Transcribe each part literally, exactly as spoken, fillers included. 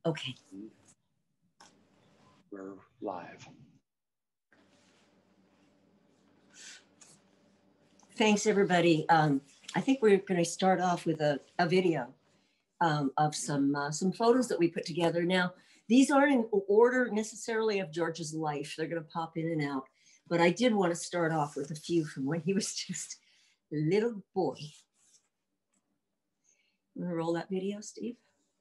Okay. We're live. Thanks, everybody. Um, I think we're going to start off with a, a video um, of some uh, some photos that we put together. Now, these aren't in order necessarily of George's life. They're going to pop in and out. But I did want to start off with a few from when he was just a little boy. You want to roll that video, Steve?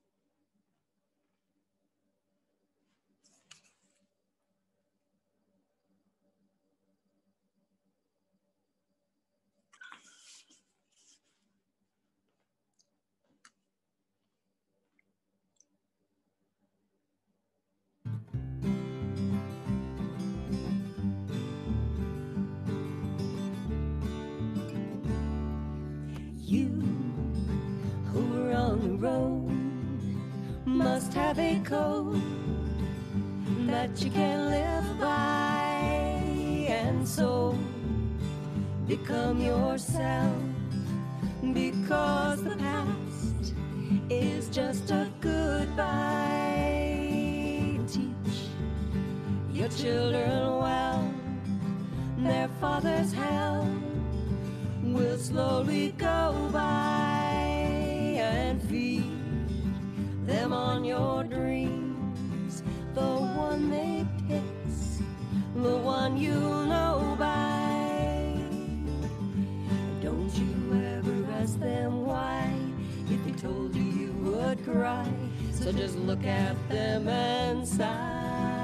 You who were on the road must have a code that you can live by, and so become yourself, because the past is just a goodbye. Teach your children well, their father's hell will slowly go by, and feed them on your dreams, the one they pick, the one you'll know by. Don't you ever ask them why, if they told you you would cry, so just look at them and sigh.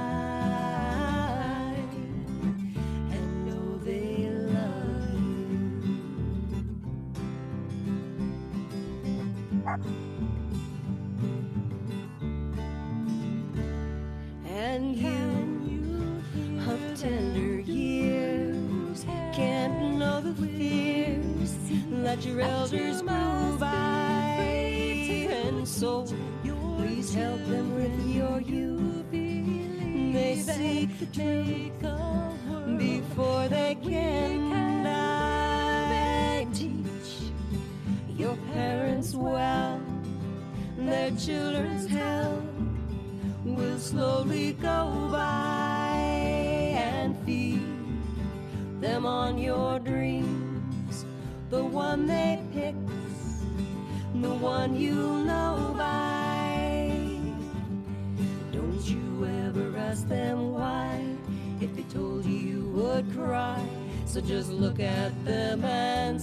And you of tender years can't know the fears that your elders grew by, and so please help them with your youth. They seek the truth before they can die. Teach your parents well, their children's hell will slowly go by, and feed them on your dreams, the one they pick, the one you'll know by. Don't you ever ask them why, if they told you you would cry, so just look at them and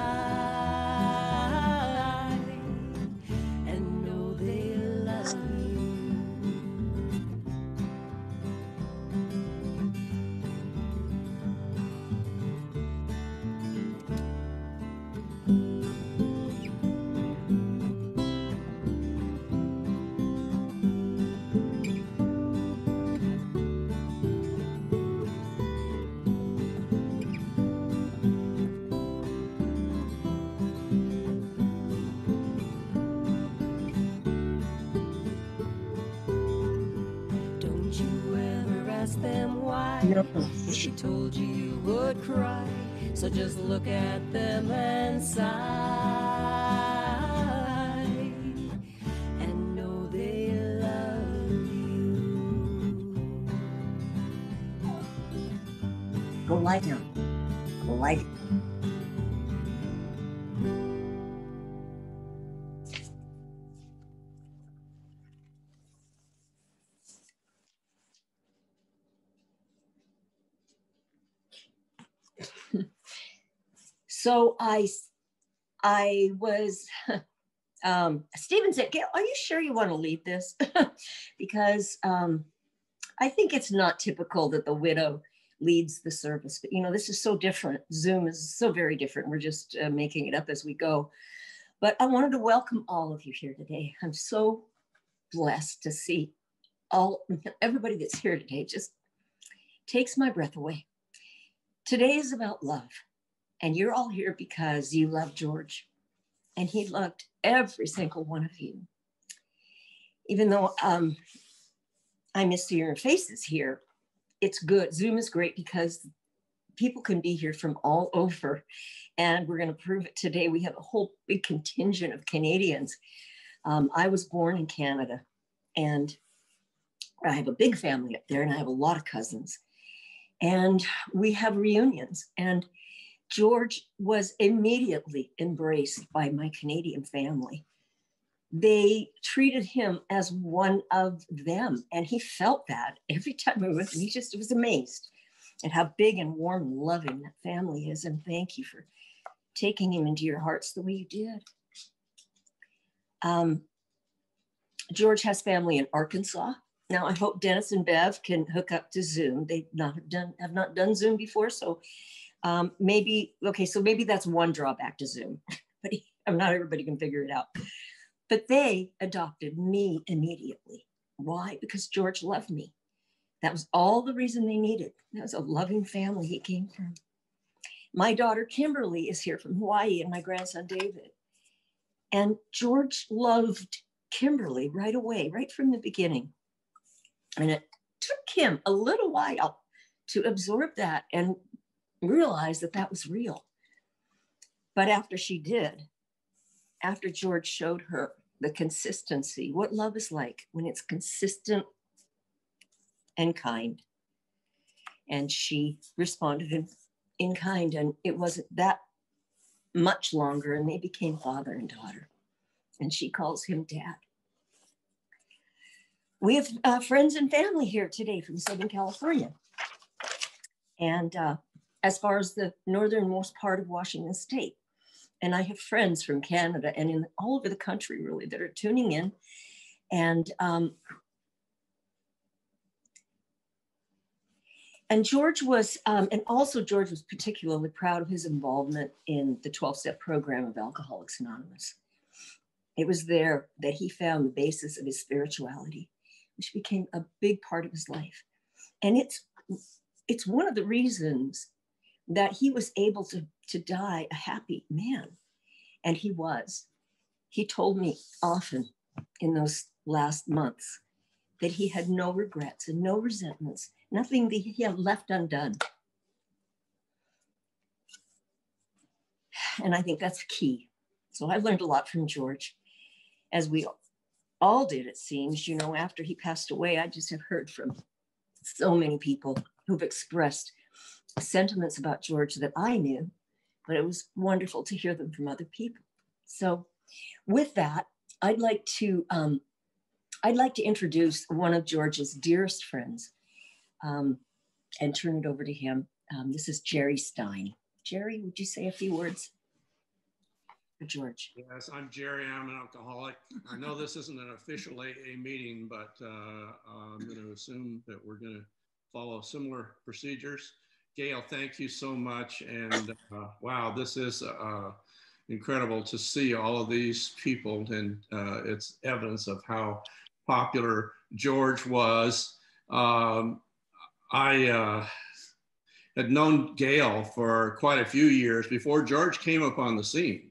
sigh, and know they love you. Them why, No. if she told you you would cry, so just look at them and sigh, and know they love you. Go lie down. Go lie down. So I, I was, um, Stephen said, are you sure you want to lead this? Because um, I think it's not typical that the widow leads the service, but you know, this is so different. Zoom is so very different. We're just uh, making it up as we go. But I wanted to welcome all of you here today. I'm so blessed to see all, everybody that's here today. It just takes my breath away. Today is about love. And you're all here because you love George, and he loved every single one of you. Even though um, I miss your faces here, it's good. Zoom is great because people can be here from all over, and we're going to prove it today. We have a whole big contingent of Canadians. Um, I was born in Canada, And I have a big family up there, and I have a lot of cousins. And we have reunions. And George was immediately embraced by my Canadian family. They treated him as one of them. And he felt that every time we were with him. He just was amazed at how big and warm and loving that family is. And thank you for taking him into your hearts the way you did. Um, George has family in Arkansas. Now, I hope Dennis and Bev can hook up to Zoom. They not have done have not done Zoom before, so um, maybe okay. So maybe that's one drawback to Zoom, but not everybody can figure it out. But they adopted me immediately. Why? Because George loved me. That was all the reason they needed. That was a loving family he came from. My daughter Kimberly is here from Hawaii, and my grandson David. And George loved Kimberly right away, right from the beginning. And it took him a little while to absorb that and realize that that was real. But after she did, after George showed her the consistency, what love is like when it's consistent and kind, and she responded in, in kind, and it wasn't that much longer, and they became father and daughter, and she calls him dad. We have uh, friends and family here today from Southern California. And uh, as far as the northernmost part of Washington State. And I have friends from Canada and in all over the country, really, that are tuning in. And, um, and George was, um, and also George was particularly proud of his involvement in the twelve-step program of Alcoholics Anonymous. It was there that he found the basis of his spirituality, which became a big part of his life. And it's it's one of the reasons that he was able to, to die a happy man. And he was. He told me often in those last months that he had no regrets and no resentments, nothing that he had left undone. And I think that's key. So I learned a lot from George, as we all did, it seems. You know, after he passed away, I just have heard from so many people who've expressed sentiments about George that I knew, but it was wonderful to hear them from other people. So with that, I'd like to, um, I'd like to introduce one of George's dearest friends um, and turn it over to him. Um, this is Jerry Stein. Jerry, would you say a few words for George? Yes, I'm Jerry. I'm an alcoholic. I know this isn't an official A A meeting, but uh, I'm going to assume that we're going to follow similar procedures. Gail, thank you so much. And uh, wow, this is uh, incredible to see all of these people, and uh, it's evidence of how popular George was. Um, I uh, had known Gail for quite a few years before George came upon the scene.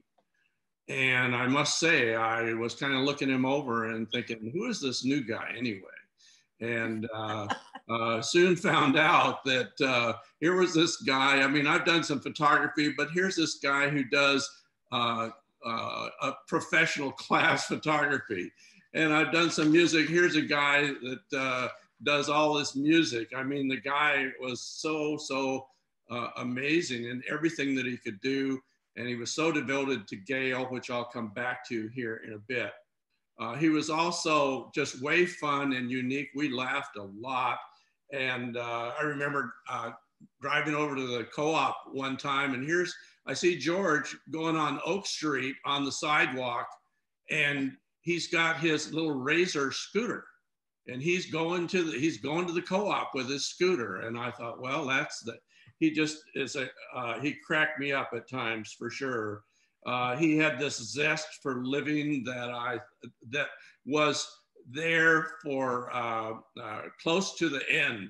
And I must say, I was kind of looking him over and thinking, who is this new guy anyway? And uh, uh, soon found out that uh, here was this guy. I mean, I've done some photography, but here's this guy who does uh, uh, a professional class photography. And I've done some music. Here's a guy that uh, does all this music. I mean, the guy was so, so uh, amazing in everything that he could do. And he was so devoted to Gail, which I'll come back to here in a bit. Uh, he was also just way fun and unique. We laughed a lot. And uh, I remember uh, driving over to the co-op one time, and here's, I see George going on Oak Street on the sidewalk, and he's got his little Razor scooter, and he's going to the, he's going to the co-op with his scooter. And I thought, well, that's the, he just is a, uh, he cracked me up at times for sure. Uh, he had this zest for living that I, that was there for uh, uh, close to the end.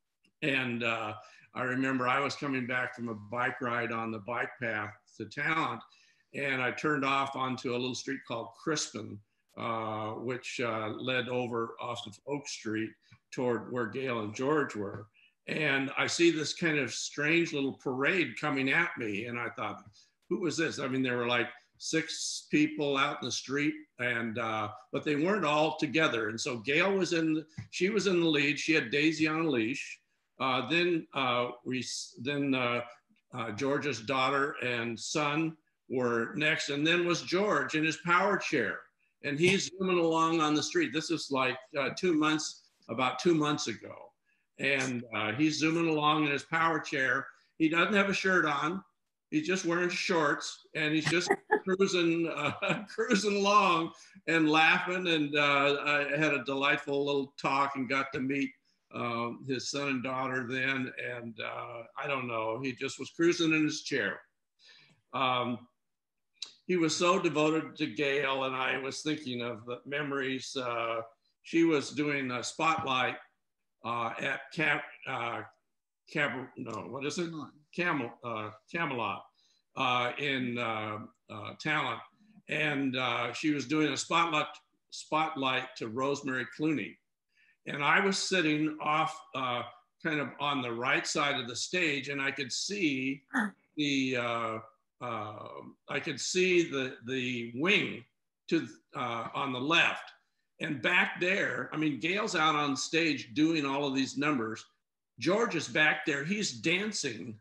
And uh, I remember I was coming back from a bike ride on the bike path to Talent, and I turned off onto a little street called Crispin, uh, which uh, led over off of Oak Street toward where Gail and George were. And I see this kind of strange little parade coming at me. And I thought, who was this? I mean, there were like six people out in the street, and uh, but they weren't all together. And so Gail was in, she was in the lead. She had Daisy on a leash. Uh, then uh, we, then uh, uh, George's daughter and son were next, and then was George in his power chair, and he's zooming along on the street. This is like uh, two months, about two months ago, and uh, he's zooming along in his power chair. He doesn't have a shirt on. He's just wearing shorts, and he's just cruising, uh, cruising along and laughing. And uh, I had a delightful little talk and got to meet um, his son and daughter then. And uh, I don't know, he just was cruising in his chair. Um, he was so devoted to Gail, and I was thinking of the memories. Uh, she was doing a spotlight uh, at Cap, uh, Cap, no, what is it? Camel, uh, Camelot uh, in uh, uh, talent, and uh, she was doing a spotlight spotlight to Rosemary Clooney, and I was sitting off uh, kind of on the right side of the stage, and I could see the uh, uh, I could see the the wing to uh, on the left, and back there, I mean, Gail's out on stage doing all of these numbers. George is back there, he's dancing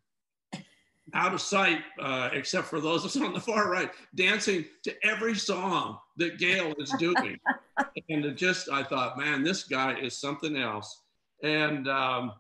out of sight, uh, except for those of us on the far right, dancing to every song that Gail is doing. And it just, I thought, man, this guy is something else. And um,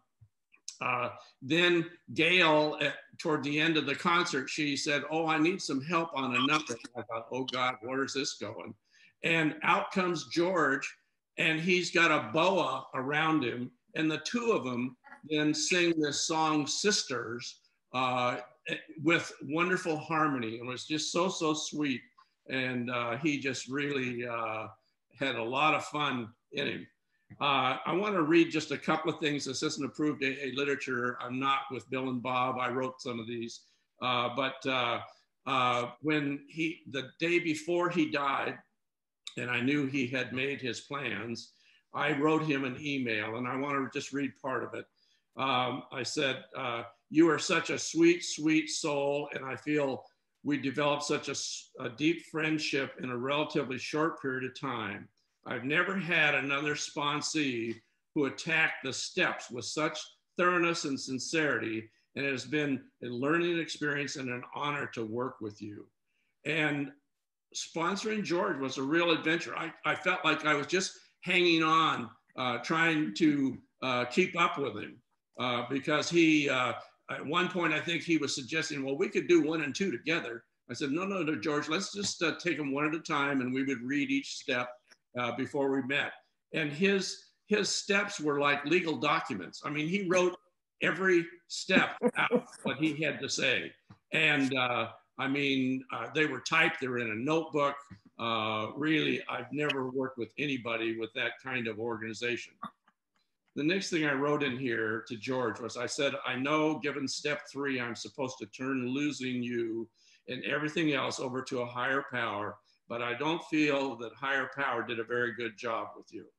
uh, then Gail, at, toward the end of the concert, she said, oh, I need some help on a number. I thought, oh God, where's this going? And out comes George, and he's got a boa around him, and the two of them then sing this song, Sisters, uh, with wonderful harmony. It was just so, so sweet. And uh, he just really uh, had a lot of fun in him. Uh, I want to read just a couple of things. This isn't approved A A literature. I'm not with Bill and Bob. I wrote some of these. Uh, but uh, uh, when he, the day before he died, and I knew he had made his plans, I wrote him an email, and I want to just read part of it. Um, I said, uh, you are such a sweet, sweet soul, and I feel we developed such a, a deep friendship in a relatively short period of time. I've never had another sponsee who attacked the steps with such thoroughness and sincerity, and it has been a learning experience and an honor to work with you. And sponsoring George was a real adventure. I, I felt like I was just hanging on, uh, trying to uh, keep up with him. Uh, because he, uh, at one point, I think he was suggesting, well, we could do one and two together. I said, no, no, no, George, let's just uh, take them one at a time, and we would read each step uh, before we met. And his, his steps were like legal documents. I mean, he wrote every step out what he had to say. And uh, I mean, uh, they were typed, they were in a notebook. Uh, really, I've never worked with anybody with that kind of organization. The next thing I wrote in here to George was, I said, I know given step three, I'm supposed to turn losing you and everything else over to a higher power, but I don't feel that higher power did a very good job with you.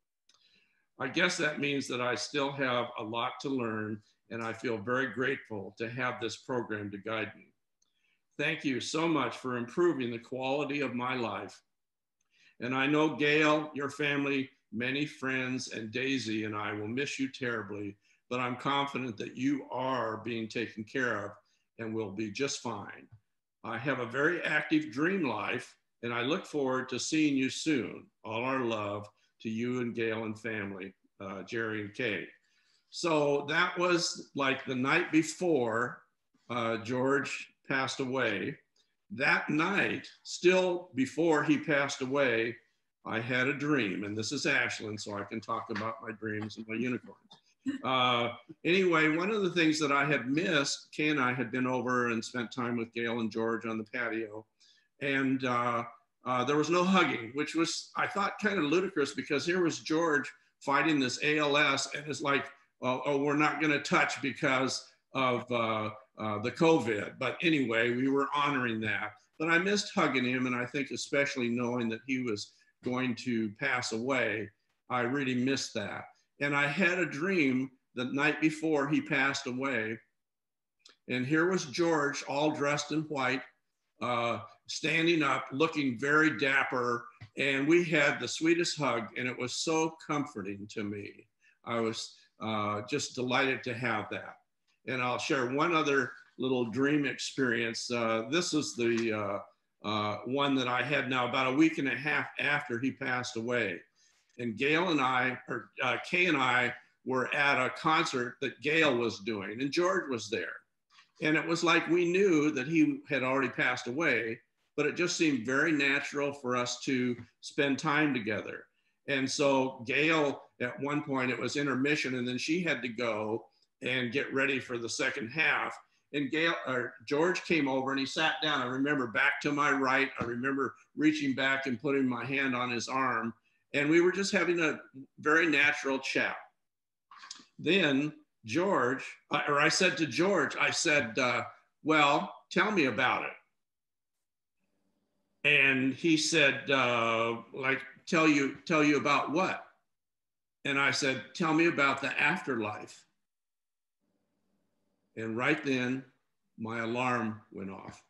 I guess that means that I still have a lot to learn, and I feel very grateful to have this program to guide me. Thank you so much for improving the quality of my life. And I know Gail, your family, many friends, and Daisy and I will miss you terribly, but I'm confident that you are being taken care of and will be just fine. I have a very active dream life, and I look forward to seeing you soon. All our love to you and Gail and family, uh, Jerry and Kay. So that was like the night before uh, George passed away. That night, still before he passed away, I had a dream, and this is Ashland, so I can talk about my dreams and my unicorns. Uh, anyway, one of the things that I had missed, Kay and I had been over and spent time with Gail and George on the patio, and uh, uh, there was no hugging, which was, I thought, kind of ludicrous, because here was George fighting this A L S, and it's like, oh, oh we're not going to touch because of uh, uh, the COVID. But anyway, we were honoring that. But I missed hugging him, and I think especially knowing that he was going to pass away, I really missed that. And I had a dream the night before he passed away. And here was George, all dressed in white, uh, standing up, looking very dapper. And we had the sweetest hug, and it was so comforting to me. I was uh, just delighted to have that. And I'll share one other little dream experience. Uh, this is the uh, uh, one that I had now about a week and a half after he passed away. And Gail and I, or uh, Kay and I, were at a concert that Gail was doing, and George was there. And it was like we knew that he had already passed away, but it just seemed very natural for us to spend time together. And so Gail, at one point, it was intermission, and then she had to go and get ready for the second half. And Gail, or George came over and he sat down. I remember back to my right. I remember reaching back and putting my hand on his arm. And we were just having a very natural chat. Then George, or I said to George, I said, uh, well, tell me about it. And he said, uh, like, tell you, tell you about what? And I said, tell me about the afterlife. And right then, my alarm went off.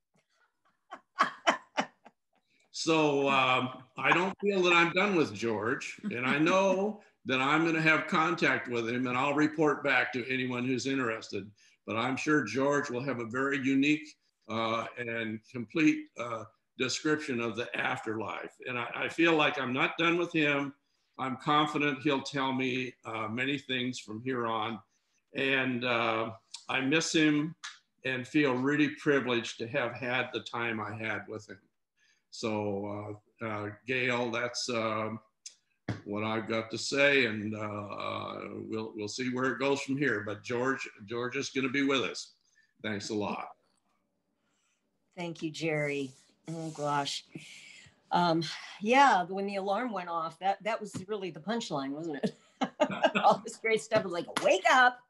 So um, I don't feel that I'm done with George, and I know that I'm going to have contact with him, and I'll report back to anyone who's interested. But I'm sure George will have a very unique uh, and complete uh, description of the afterlife. And I, I feel like I'm not done with him. I'm confident he'll tell me uh, many things from here on. And uh, I miss him and feel really privileged to have had the time I had with him. So uh, uh, Gail, that's uh, what I've got to say, and uh, uh, we'll we'll see where it goes from here. But George, George is going to be with us. Thanks a lot. Thank you, Jerry. Oh gosh, um, yeah. When the alarm went off, that that was really the punchline, wasn't it? All this great stuff was like, wake up.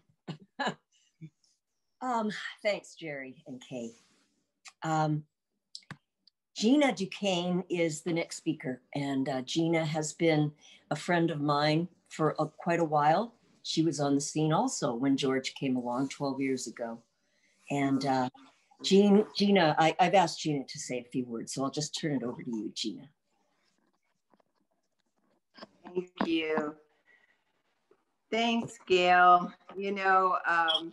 um, thanks, Jerry and Kay. Um, Gina Duquesne is the next speaker, and uh, Gina has been a friend of mine for uh, quite a while. She was on the scene also when George came along twelve years ago. And uh, Jean, Gina, I, I've asked Gina to say a few words, so I'll just turn it over to you, Gina. Thank you. Thanks, Gail. You know, um,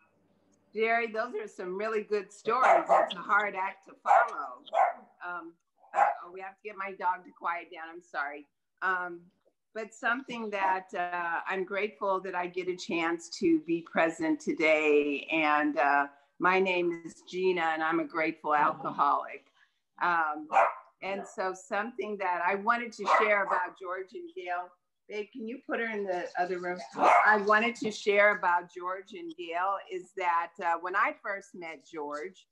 Jerry, those are some really good stories. It's a hard act to follow. Um, oh, we have to get my dog to quiet down. I'm sorry. Um, but something that uh, I'm grateful that I get a chance to be present today. And uh, my name is Gina, and I'm a grateful alcoholic. Um, and so something that I wanted to share about George and Gail. Babe, can you put her in the other room? I wanted to share about George and Gail is that uh, when I first met George,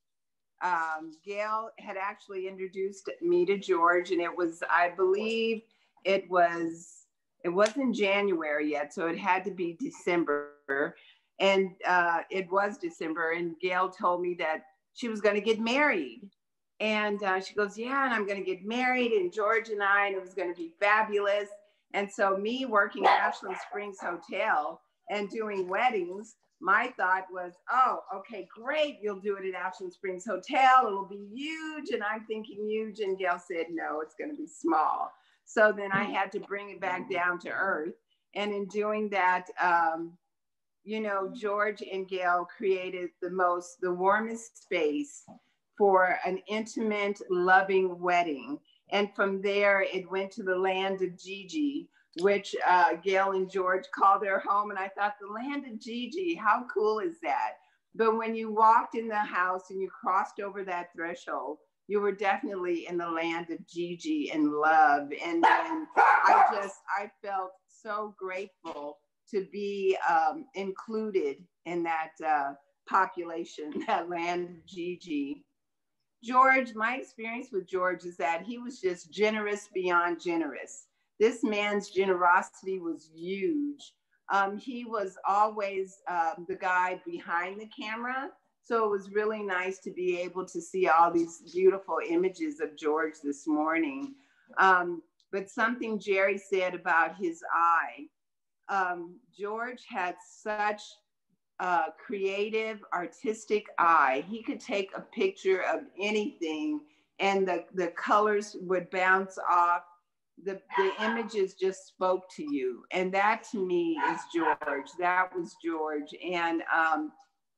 um, Gail had actually introduced me to George, and it was, I believe it was, it wasn't January yet, so it had to be December. And uh, it was December, and Gail told me that she was going to get married. And uh, she goes, yeah, and I'm going to get married, and George and I, and it was going to be fabulous. And so me working at Ashland Springs Hotel and doing weddings, my thought was, oh, okay, great. You'll do it at Ashland Springs Hotel. It'll be huge. And I'm thinking huge. And Gail said, no, it's going to be small. So then I had to bring it back down to earth. And in doing that, um, you know, George and Gail created the most, the warmest space for an intimate, loving wedding. And from there, it went to the land of Gigi, which uh, Gail and George called their home. And I thought, the land of Gigi, how cool is that? But when you walked in the house and you crossed over that threshold, you were definitely in the land of Gigi and love. And then I just, I felt so grateful to be um, included in that uh, population, that land of Gigi. George, my experience with George is that he was just generous beyond generous. This man's generosity was huge. Um, he was always um, the guy behind the camera. So it was really nice to be able to see all these beautiful images of George this morning. Um, but something Jerry said about his eye, um, George had such uh, creative, artistic eye. He could take a picture of anything and the, the colors would bounce off. The, the images just spoke to you. And that to me is George. That was George. And um,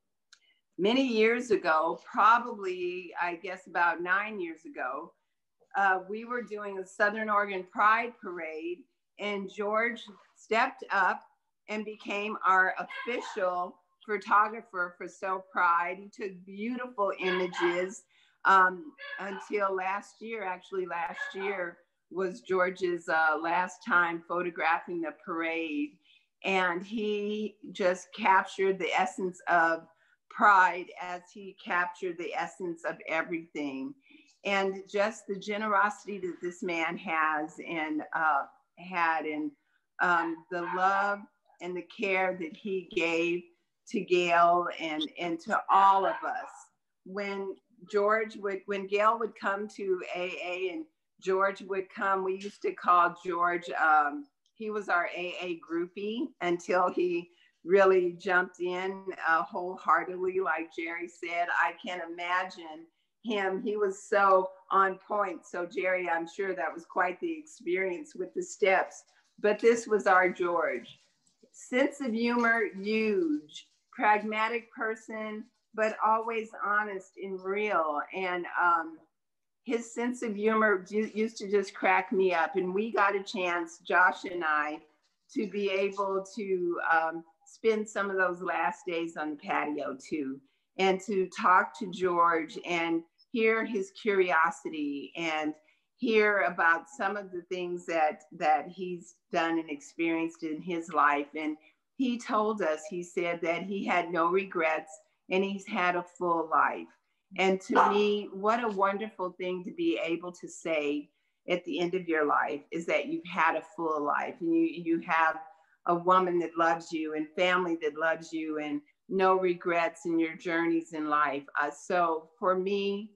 many years ago, probably, I guess about nine years ago, uh, we were doing a Southern Oregon Pride Parade, and George stepped up and became our official photographer for So Pride. He took beautiful images um, until last year, actually last year was George's uh, last time photographing the parade. And he just captured the essence of pride as he captured the essence of everything. And just the generosity that this man has and uh, had, and um, the love and the care that he gave to Gail and, and to all of us. When George would, when Gail would come to A A and George would come, we used to call George, um, he was our A A groupie until he really jumped in uh, wholeheartedly, like Jerry said. I can't imagine him. He was so on point. So Jerry, I'm sure that was quite the experience with the steps, but this was our George. Sense of humor, huge. Pragmatic person, but always honest and real. And um, his sense of humor used to just crack me up. And we got a chance, Josh and I, to be able to um, spend some of those last days on the patio too, and to talk to George and hear his curiosity and hear about some of the things that, that he's done and experienced in his life. And he told us, he said that he had no regrets and he's had a full life. And to me, what a wonderful thing to be able to say at the end of your life is that you've had a full life and you, you have a woman that loves you and family that loves you and no regrets in your journeys in life. Uh, so for me,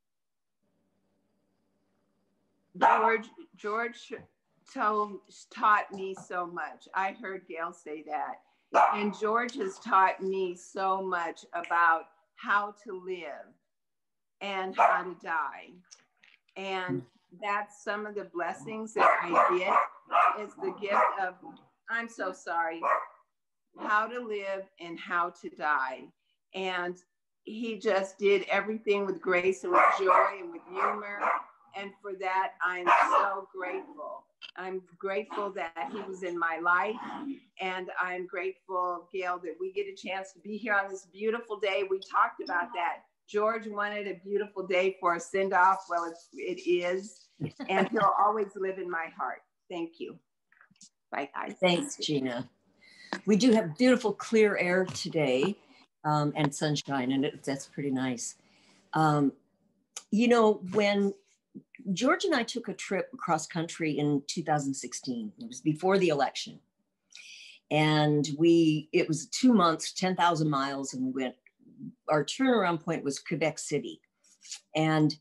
George, George told, taught me so much. I heard Gail say that. And George has taught me so much about how to live and how to die. And that's some of the blessings that I get is the gift of, I'm so sorry, how to live and how to die. And he just did everything with grace and with joy and with humor. And for that, I'm so grateful. I'm grateful that he was in my life. And I'm grateful, Gail, that we get a chance to be here on this beautiful day. We talked about that. George wanted a beautiful day for a send-off. Well, it's, it is. And he'll always live in my heart. Thank you. Bye, guys. Thanks, Gina. We do have beautiful clear air today um, and sunshine, and it, that's pretty nice. Um, you know, when George and I took a trip across country in two thousand sixteen. It was before the election. And we, it was two months, ten thousand miles, and we went, our turnaround point was Quebec City. And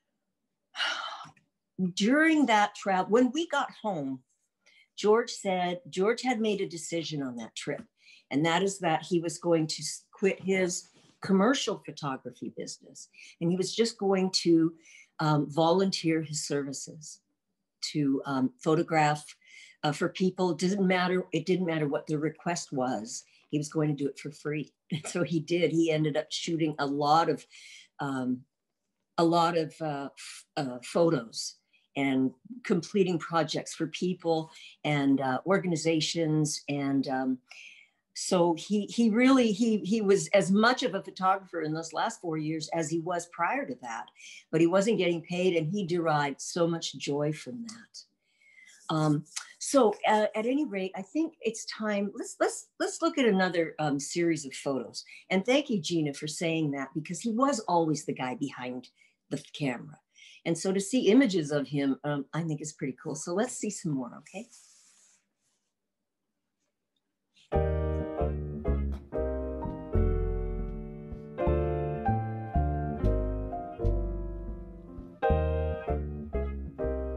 during that travel, when we got home, George said, George had made a decision on that trip. And that is that he was going to quit his commercial photography business. And he was just going to Um, volunteer his services to um, photograph uh, for people. It didn't matter. It didn't matter what the request was. He was going to do it for free. And so he did. He ended up shooting a lot of, um, a lot of uh, uh, photos and completing projects for people and uh, organizations. And um, so he he really, he, he was as much of a photographer in those last four years as he was prior to that, but he wasn't getting paid, and he derived so much joy from that. Um, so uh, at any rate, I think it's time, let's, let's, let's look at another um, series of photos. And thank you, Gina, for saying that, because he was always the guy behind the camera. And so to see images of him, um, I think is pretty cool. So let's see some more, okay?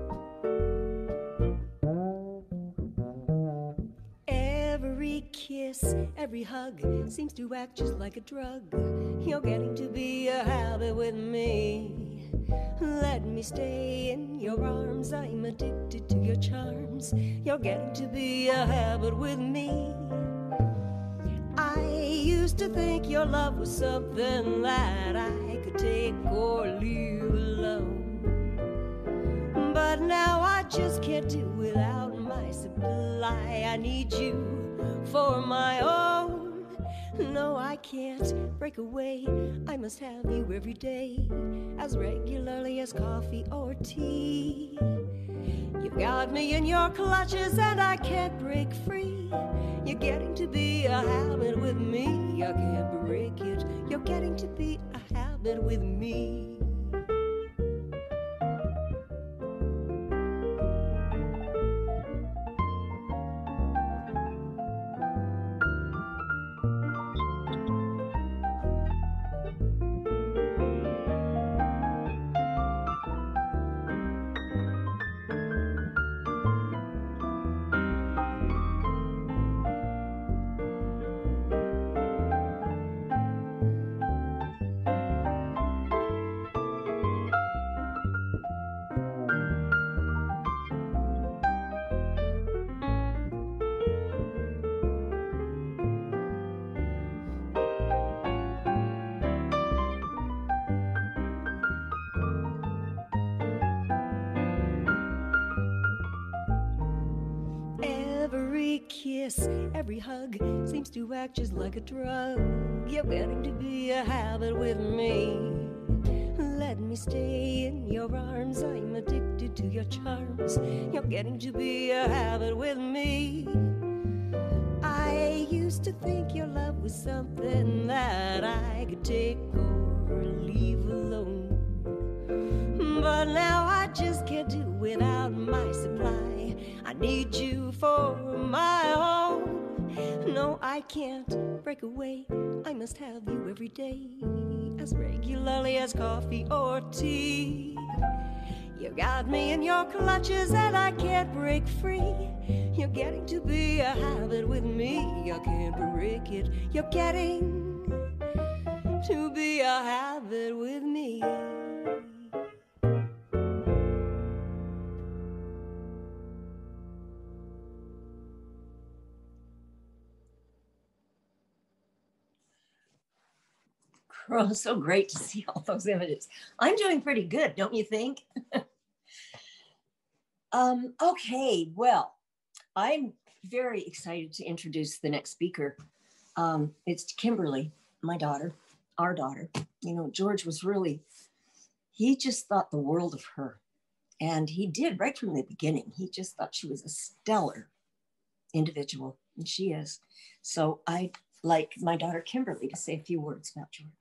Every kid kiss, every hug seems to act just like a drug. You're getting to be a habit with me. Let me stay in your arms, I'm addicted to your charms. You're getting to be a habit with me. I used to think your love was something that I could take or leave alone, but now I just can't do without my supply. I need you for my own. No, I can't break away. I must have you every day, as regularly as coffee or tea. You've got me in your clutches and I can't break free. You're getting to be a habit with me. I can't break it. You're getting to be a habit with me. Kiss, every hug seems to act just like a drug. You're getting to be a habit with me. Let me stay in your arms, I'm addicted to your charms. You're getting to be a habit with me. I used to think your love was something that I could take or leave alone, but now I just can't do without my supply. I need you for my own. No, I can't break away. I must have you every day, as regularly as coffee or tea. You got me in your clutches and I can't break free. You're getting to be a habit with me. I can't break it. You're getting to be a habit with me. Oh, so great to see all those images. I'm doing pretty good, don't you think? um, okay, well, I'm very excited to introduce the next speaker. Um, it's Kimberly, my daughter, our daughter. You know, George was really, he just thought the world of her. And he did right from the beginning. He just thought she was a stellar individual, and she is. So I'd like my daughter Kimberly to say a few words about George.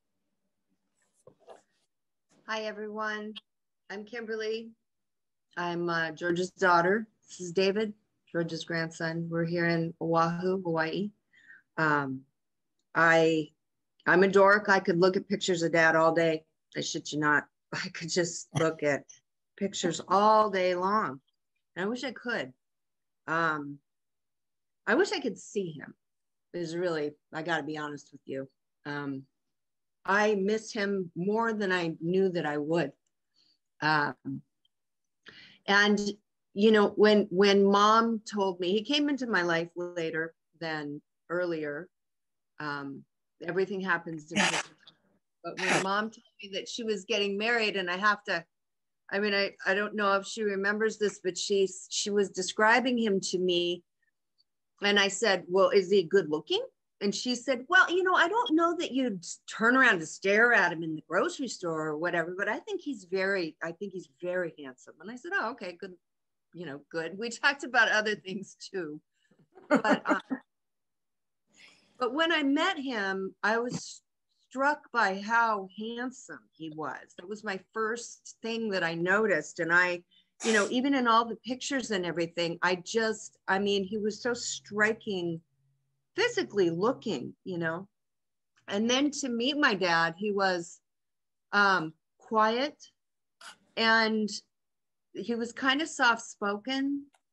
Hi, everyone. I'm Kimberly. I'm uh, George's daughter. This is David, George's grandson. We're here in Oahu, Hawaii. Um, I, I'm a dork. I could look at pictures of Dad all day. I shit you not. I could just look at pictures all day long. And I wish I could. Um, I wish I could see him. Is really, I got to be honest with you. Um, I miss him more than I knew that I would. Um, and, you know, when, when Mom told me, he came into my life later than earlier. Um, everything happens. In but when Mom told me that she was getting married, and I have to, I mean, I, I don't know if she remembers this, but she, she was describing him to me. And I said, well, is he good looking? And she said, well, you know, I don't know that you'd turn around to stare at him in the grocery store or whatever, but I think he's very, I think he's very handsome. And I said, oh, okay, good. You know, good. We talked about other things too. But, uh, but when I met him, I was struck by how handsome he was. That was my first thing that I noticed. And I, you know, even in all the pictures and everything, I just, I mean, he was so striking physically looking, you know. And then to meet my dad, he was um, quiet, and he was kind of soft spoken.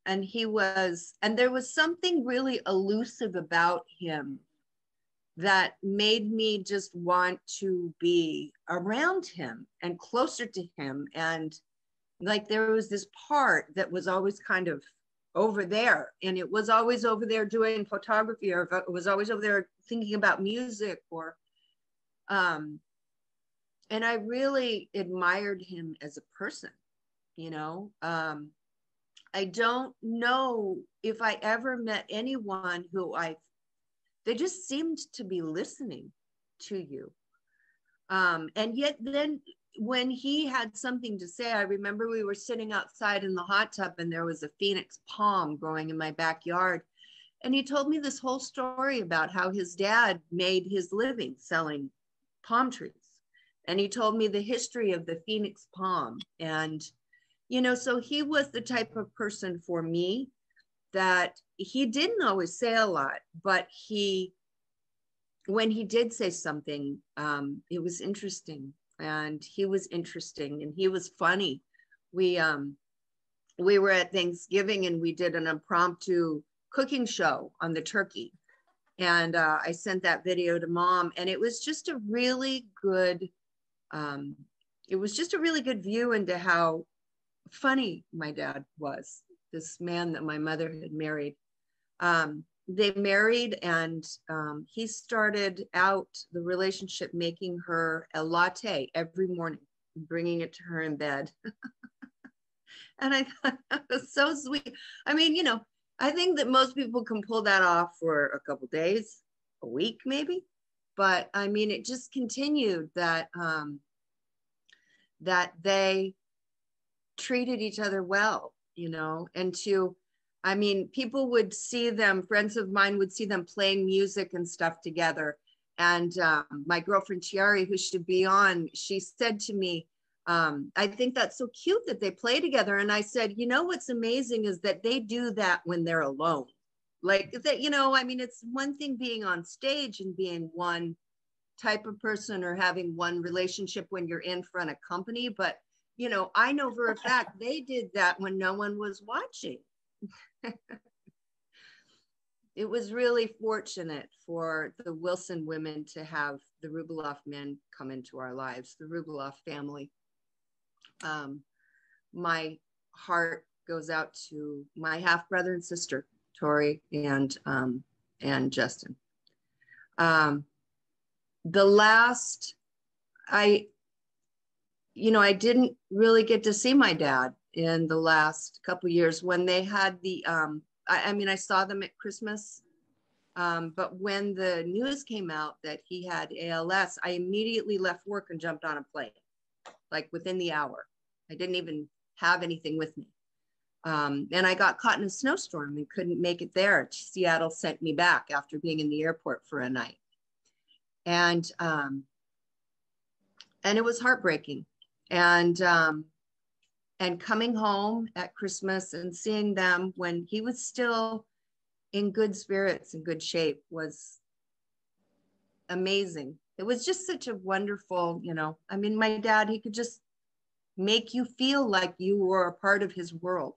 and he was, and there was something really elusive about him that made me just want to be around him and closer to him. And like, there was this part that was always kind of over there, and it was always over there doing photography, or it was always over there thinking about music, or, um, and I really admired him as a person, you know. Um, I don't know if I ever met anyone who I, they just seemed to be listening to you. Um, and yet then when he had something to say, I remember we were sitting outside in the hot tub and there was a phoenix palm growing in my backyard. And he told me this whole story about how his dad made his living selling palm trees. And he told me the history of the phoenix palm. And, you know, so he was the type of person for me that he didn't always say a lot, but he, when he did say something, um, it was interesting, and he was interesting, and he was funny. We, um, we were at Thanksgiving and we did an impromptu cooking show on the turkey. And uh, I sent that video to Mom, and it was just a really good, um, it was just a really good view into how funny my dad was, this man that my mother had married. Um, they married, and um, he started out the relationship making her a latte every morning, bringing it to her in bed. And I thought that was so sweet. I mean, you know, I think that most people can pull that off for a couple days, a week maybe. But I mean, it just continued that, um, that they treated each other well, you know, and to, I mean, people would see them, friends of mine would see them playing music and stuff together. And um, my girlfriend Chiari, who should be on, she said to me, um, I think that's so cute that they play together. And I said, you know, what's amazing is that they do that when they're alone. Like that, you know, I mean, it's one thing being on stage and being one type of person or having one relationship when you're in front of company. But, you know, I know for a fact they did that when no one was watching. It was really fortunate for the Wilson women to have the Rubloff men come into our lives, the Rubloff family. Um, my heart goes out to my half brother and sister, Tori and, um, and Justin. Um, the last, I, you know, I didn't really get to see my dad in the last couple of years when they had the, um, I, I mean, I saw them at Christmas, um, but when the news came out that he had A L S, I immediately left work and jumped on a plane, like within the hour. I didn't even have anything with me. Um, and I got caught in a snowstorm and couldn't make it there. Seattle sent me back after being in the airport for a night. And, um, and it was heartbreaking. And, um, and coming home at Christmas and seeing them when he was still in good spirits and good shape was amazing. It was just such a wonderful, you know, I mean, my dad, he could just make you feel like you were a part of his world.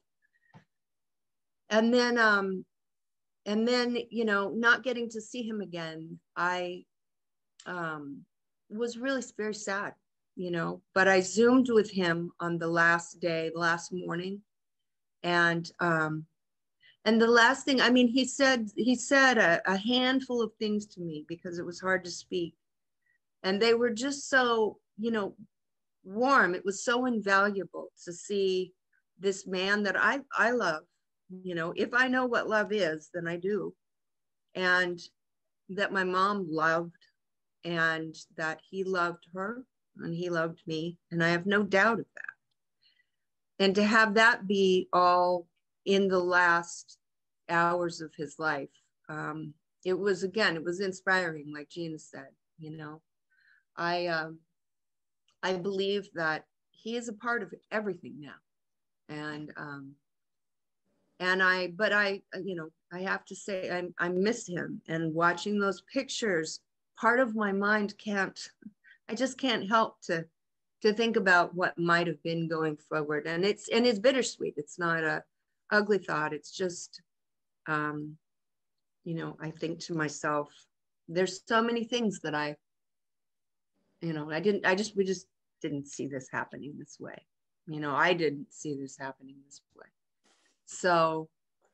And then, um, and then, you know, not getting to see him again, I um, was really very sad. You know, but I Zoomed with him on the last day, last morning. And, um, and the last thing, I mean, he said, he said a, a handful of things to me because it was hard to speak. And they were just so, you know, warm. It was so invaluable to see this man that I, I love, you know, if I know what love is, then I do. And that my mom loved, and that he loved her. And he loved me, and I have no doubt of that. And to have that be all in the last hours of his life, um, it was, again, it was inspiring, like Gina said. You know, I um, I believe that he is a part of everything now, and um, and I, but I, you know, I have to say I I miss him, and watching those pictures, part of my mind can't. I just can't help to to think about what might have been going forward. And it's and it's bittersweet. It's not a, ugly thought. It's just, um, you know, I think to myself, there's so many things that I, you know, I didn't, I just, we just didn't see this happening this way. You know, I didn't see this happening this way. So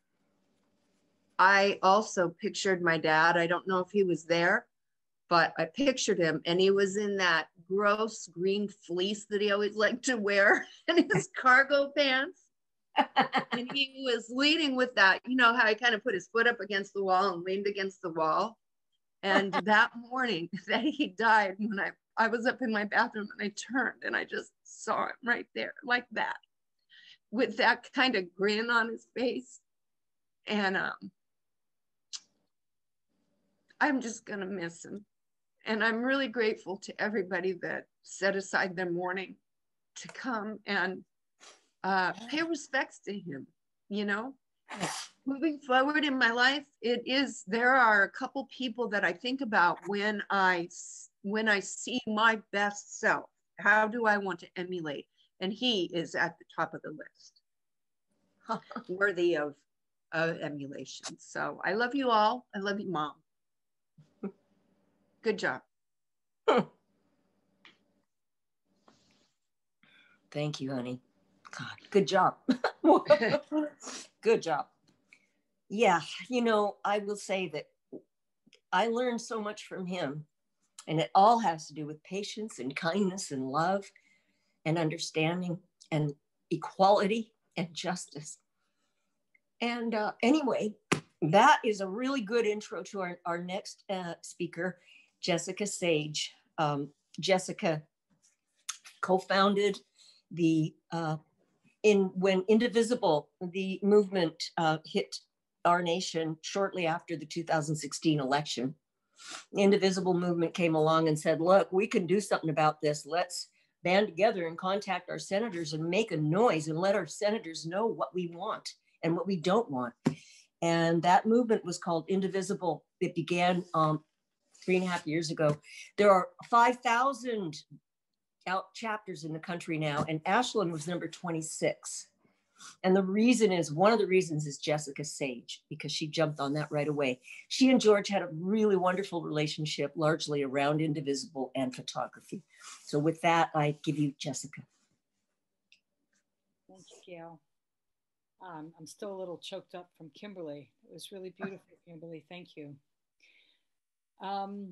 I also pictured my dad. I don't know if he was there, but I pictured him, and he was in that gross green fleece that he always liked to wear and his cargo pants. And he was leaning with that, you know, how he kind of put his foot up against the wall and leaned against the wall. And that morning that he died, when I, I was up in my bathroom and I turned and I just saw him right there like that, with that kind of grin on his face. And um, I'm just gonna miss him. And I'm really grateful to everybody that set aside their morning to come and uh, pay respects to him, you know? Moving forward in my life, it is, there are a couple people that I think about when I, when I see my best self. How do I want to emulate? And he is at the top of the list, worthy of, of emulation. So I love you all. I love you, Mom. Good job. Thank you, honey. God, good job. Good job. Yeah, you know, I will say that I learned so much from him, and it all has to do with patience and kindness and love and understanding and equality and justice. And uh, anyway, that is a really good intro to our, our next uh, speaker, Jessica Sage. Um, Jessica co-founded the, uh, in when Indivisible, the movement uh, hit our nation shortly after the two thousand sixteen election. The Indivisible movement came along and said, look, we can do something about this. Let's band together and contact our senators and make a noise and let our senators know what we want and what we don't want. And that movement was called Indivisible. It began um, three and a half years ago. There are five thousand out chapters in the country now, and Ashland was number twenty-six. And the reason is, one of the reasons is Jessica Sage, because she jumped on that right away. She and George had a really wonderful relationship, largely around Indivisible and photography. So with that, I give you Jessica. Thank you, Gail. Um, I'm still a little choked up from Kimberly. It was really beautiful, Kimberly. Thank you. Um,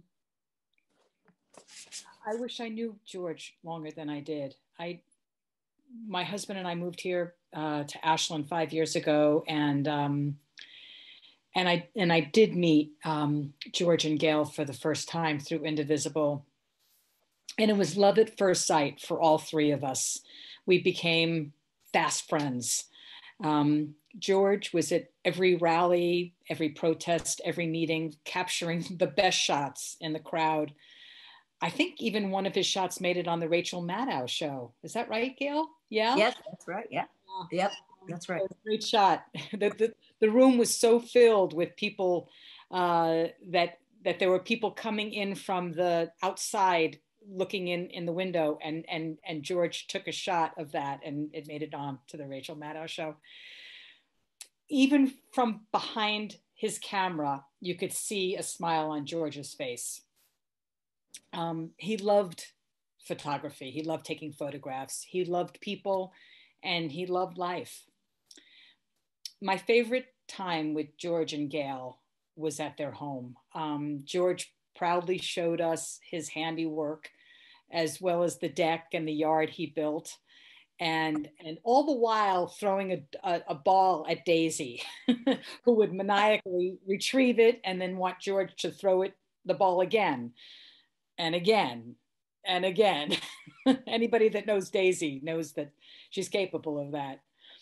I wish I knew George longer than I did. I, my husband and I moved here uh, to Ashland five years ago, and um, and I and I did meet um, George and Gail for the first time through Indivisible, and it was love at first sight for all three of us. We became fast friends. Um, George was at every rally, every protest, every meeting, capturing the best shots in the crowd. I think even one of his shots made it on the Rachel Maddow show. Is that right, Gail? Yeah? Yes, that's right. Yeah. Yeah. Yep, that's right. Great shot. the, the, the room was so filled with people uh, that, that there were people coming in from the outside looking in, in the window, and, and, and George took a shot of that, and it made it on to the Rachel Maddow show. Even from behind his camera, you could see a smile on George's face. Um, he loved photography. He loved taking photographs. He loved people, and he loved life. My favorite time with George and Gail was at their home. Um, George proudly showed us his handiwork, as well as the deck and the yard he built. And, and all the while throwing a, a, a ball at Daisy, who would maniacally retrieve it and then want George to throw it, the ball again and again and again. Anybody that knows Daisy knows that she's capable of that.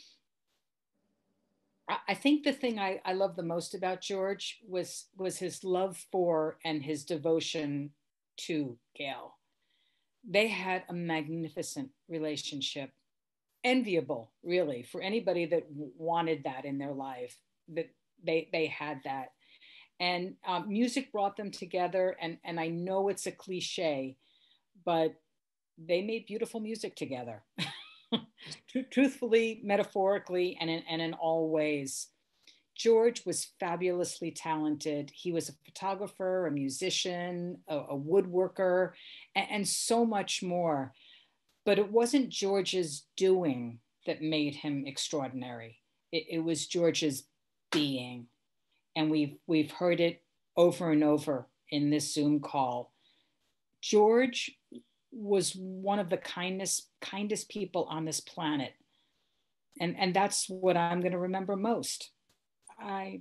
I, I think the thing I, I love the most about George was, was his love for and his devotion to Gail. They had a magnificent relationship. Enviable, really, for anybody that wanted that in their life, that they they had that. And um, music brought them together, and and I know it's a cliche, but they made beautiful music together. tr truthfully, metaphorically, and in, and in all ways. George was fabulously talented. He was a photographer, a musician, a, a woodworker, and, and so much more. But it wasn't George's doing that made him extraordinary. It, it was George's being. And we've, we've heard it over and over in this Zoom call. George was one of the kindest, kindest people on this planet. And, and that's what I'm going to remember most. I,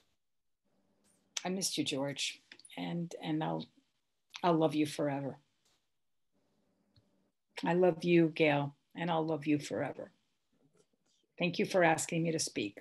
I missed you, George, and, and I'll, I'll love you forever. I love you, Gail, and I'll love you forever. Thank you for asking me to speak.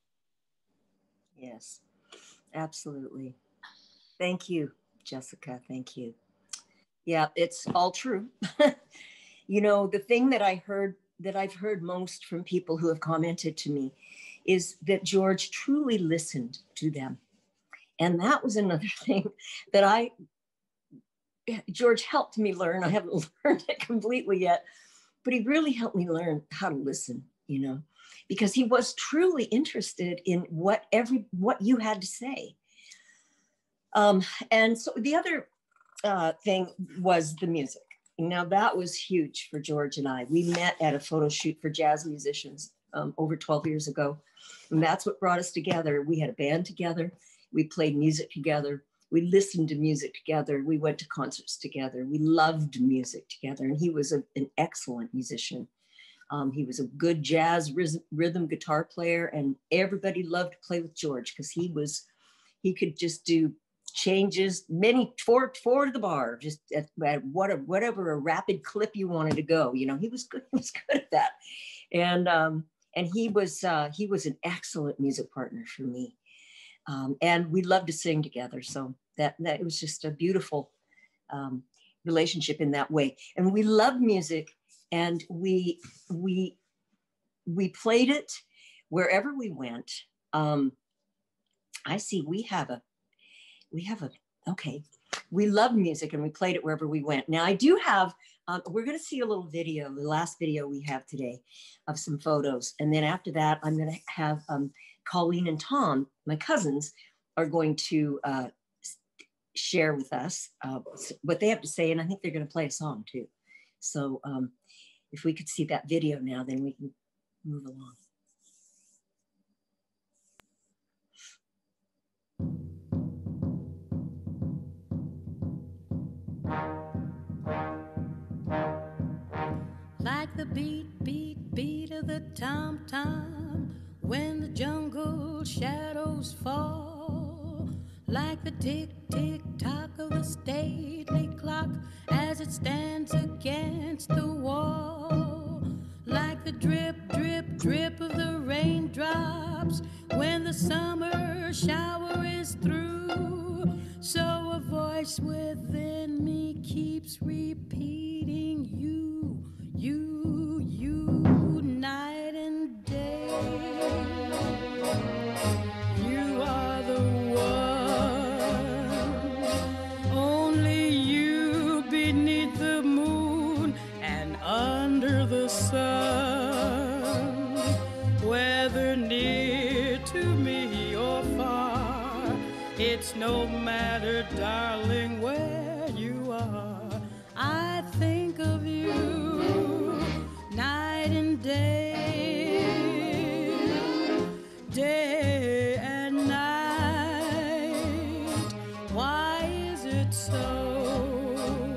Yes, absolutely. Thank you, Jessica. Thank you. Yeah, it's all true. You know, the thing that I heard, that I've heard most from people who have commented to me is that George truly listened to them. And that was another thing that I, George helped me learn. I haven't learned it completely yet, but he really helped me learn how to listen, you know, because he was truly interested in what every, what you had to say. Um, and so the other uh, thing was the music. Now that was huge for George and I. We met at a photo shoot for jazz musicians um, over twelve years ago. And that's what brought us together. We had a band together. We played music together. We listened to music together. We went to concerts together. We loved music together. And he was a, an excellent musician. Um, he was a good jazz rhythm guitar player, and everybody loved to play with George because he was, he could just do changes, many four, four to the bar, just at, at whatever, whatever a rapid clip you wanted to go. You know, he was good. He was good at that, and um, and he was uh, he was an excellent music partner for me, um, and we loved to sing together. So that that it was just a beautiful um, relationship in that way, and we loved music, and we we we played it wherever we went. Um, I see we have a We have a, okay. We love music and we played it wherever we went. Now I do have, um, we're gonna see a little video, the last video we have today of some photos. And then after that, I'm gonna have um, Colleen and Tom, my cousins, are going to uh, share with us uh, what they have to say. And I think they're gonna play a song too. So um, if we could see that video now, then we can move along. Like the beat, beat, beat of the tom-tom when the jungle shadows fall. Like the tick, tick, tock of the stately clock as it stands against the wall. Like the drip, drip, drip of the raindrops when the summer shower is through. So a voice within me keeps repeating you. You, you, night and day. You are the one. Only you beneath the moon and under the sun. Whether near to me or far, it's no matter, darling, where you are. I think of you night and day, day and night. Why is it so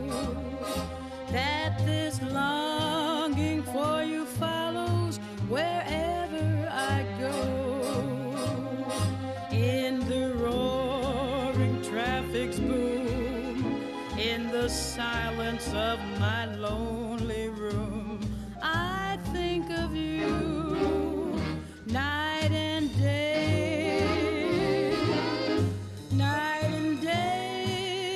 that this longing for you follows wherever I go? In the roaring traffic's boom, in the silence of my lonely room, I think of you night and day, night and day.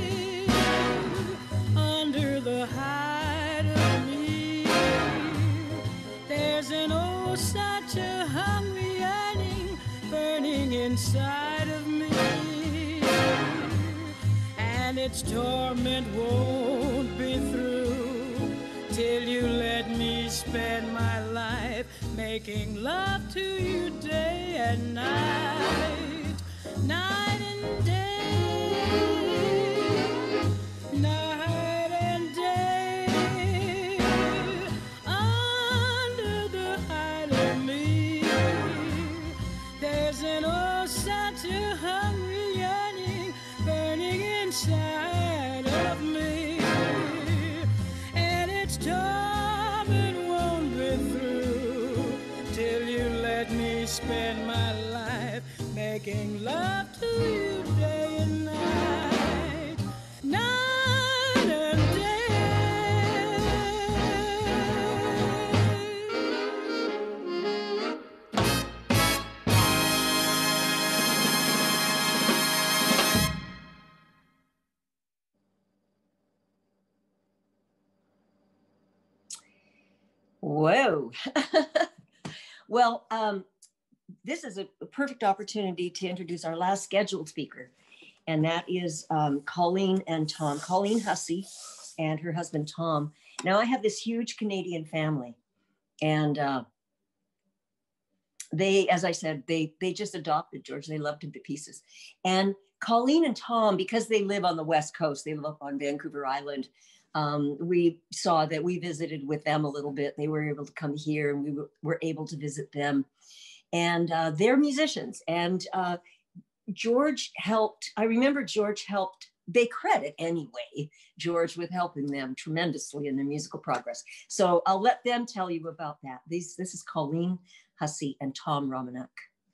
Under the hide of me, there's an oh such a hungry yearning burning inside of me, and its torment won't be through till you let me spend my life making love to you day and night, night and day, night and day, under the hide of me. There's an old Santa hungry yearning burning inside of me, and it's time it won't be through till you let me spend my life making love to you day and night, night and day. Whoa. Well, um, this is a perfect opportunity to introduce our last scheduled speaker, and that is um, Colleen and Tom. Colleen Hussey and her husband, Tom. Now, I have this huge Canadian family, and uh, they, as I said, they, they just adopted George. They loved him to pieces. And Colleen and Tom, because they live on the West Coast, they live up on Vancouver Island, Um, we saw that we visited with them a little bit. They were able to come here, and we were, were able to visit them. And uh, they're musicians. And uh, George helped, I remember George helped, they credit anyway, George with helping them tremendously in their musical progress. So I'll let them tell you about that. These, this is Colleen Hussey and Tom Romanek.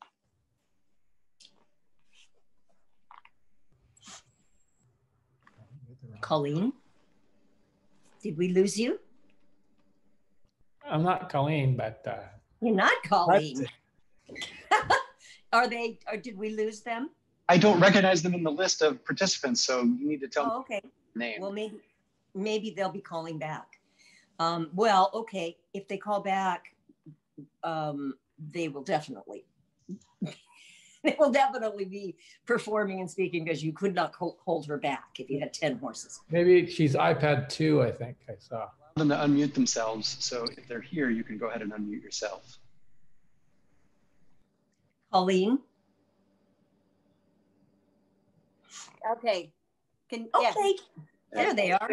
Colleen? Did we lose you? I'm not Colleen, but uh, you're not Colleen. Are they? Or did we lose them? I don't recognize them in the list of participants, so you need to tell oh, okay. me their name. Well, maybe maybe they'll be calling back. Um, well, okay. If they call back, um, they will definitely. They will definitely be performing and speaking, because you could not hold her back if you had ten horses. Maybe she's iPad two, I think I saw. Allow them to unmute themselves. So if they're here, you can go ahead and unmute yourself. Colleen? Okay. Can, okay. Yes. There they are.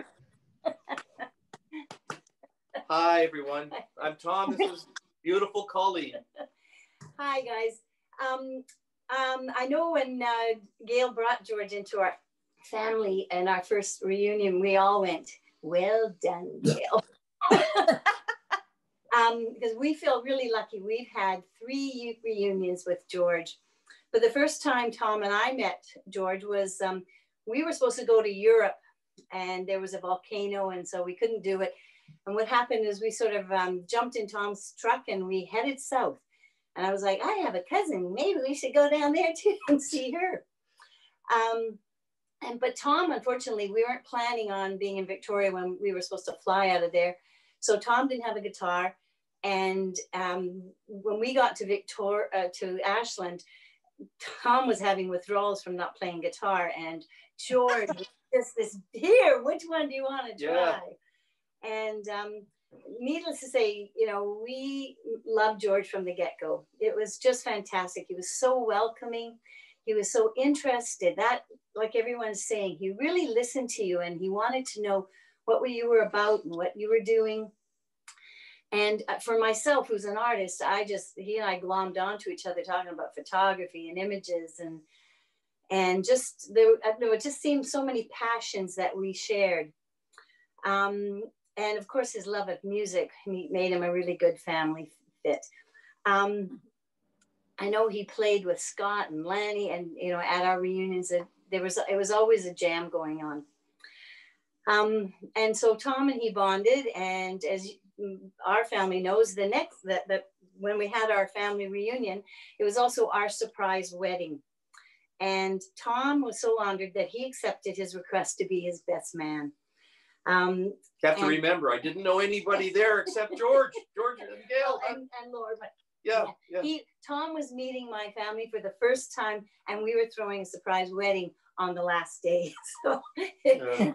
Hi, everyone. I'm Tom. This is beautiful Colleen. Hi, guys. Um, Um, I know when uh, Gail brought George into our family and our first reunion, we all went, well done, Gail. um, because we feel really lucky. We've had three youth reunions with George. But the first time Tom and I met George was, um, we were supposed to go to Europe, and there was a volcano, and so we couldn't do it. And what happened is we sort of um, jumped in Tom's truck and we headed south. And I was like, I have a cousin. Maybe we should go down there too and see her. Um, and but Tom, unfortunately, we weren't planning on being in Victoria when we were supposed to fly out of there. So Tom didn't have a guitar. And um, when we got to Victoria, uh, to Ashland, Tom was having withdrawals from not playing guitar. And George was just this, here, which one do you want to try? Yeah. And um, needless to say, you know, we loved George from the get-go. It was just fantastic. He was so welcoming. He was so interested. That, like everyone's saying, he really listened to you, and he wanted to know what you were about and what you were doing. And for myself, who's an artist, I just, he and I glommed onto each other talking about photography and images, and and just, there, there just seemed so many passions that we shared. Um, And of course, his love of music made him a really good family fit. Um, I know he played with Scott and Lanny, and you know, at our reunions, there was it was always a jam going on. Um, and so Tom and he bonded, and as our family knows, the next that that when we had our family reunion, it was also our surprise wedding. And Tom was so honored that he accepted his request to be his best man. Um, you have to and, remember, I didn't know anybody there except George, George and Gail. And, and Laura, but yeah, yeah. yeah. He, Tom was meeting my family for the first time, and we were throwing a surprise wedding on the last day. So yeah. he's,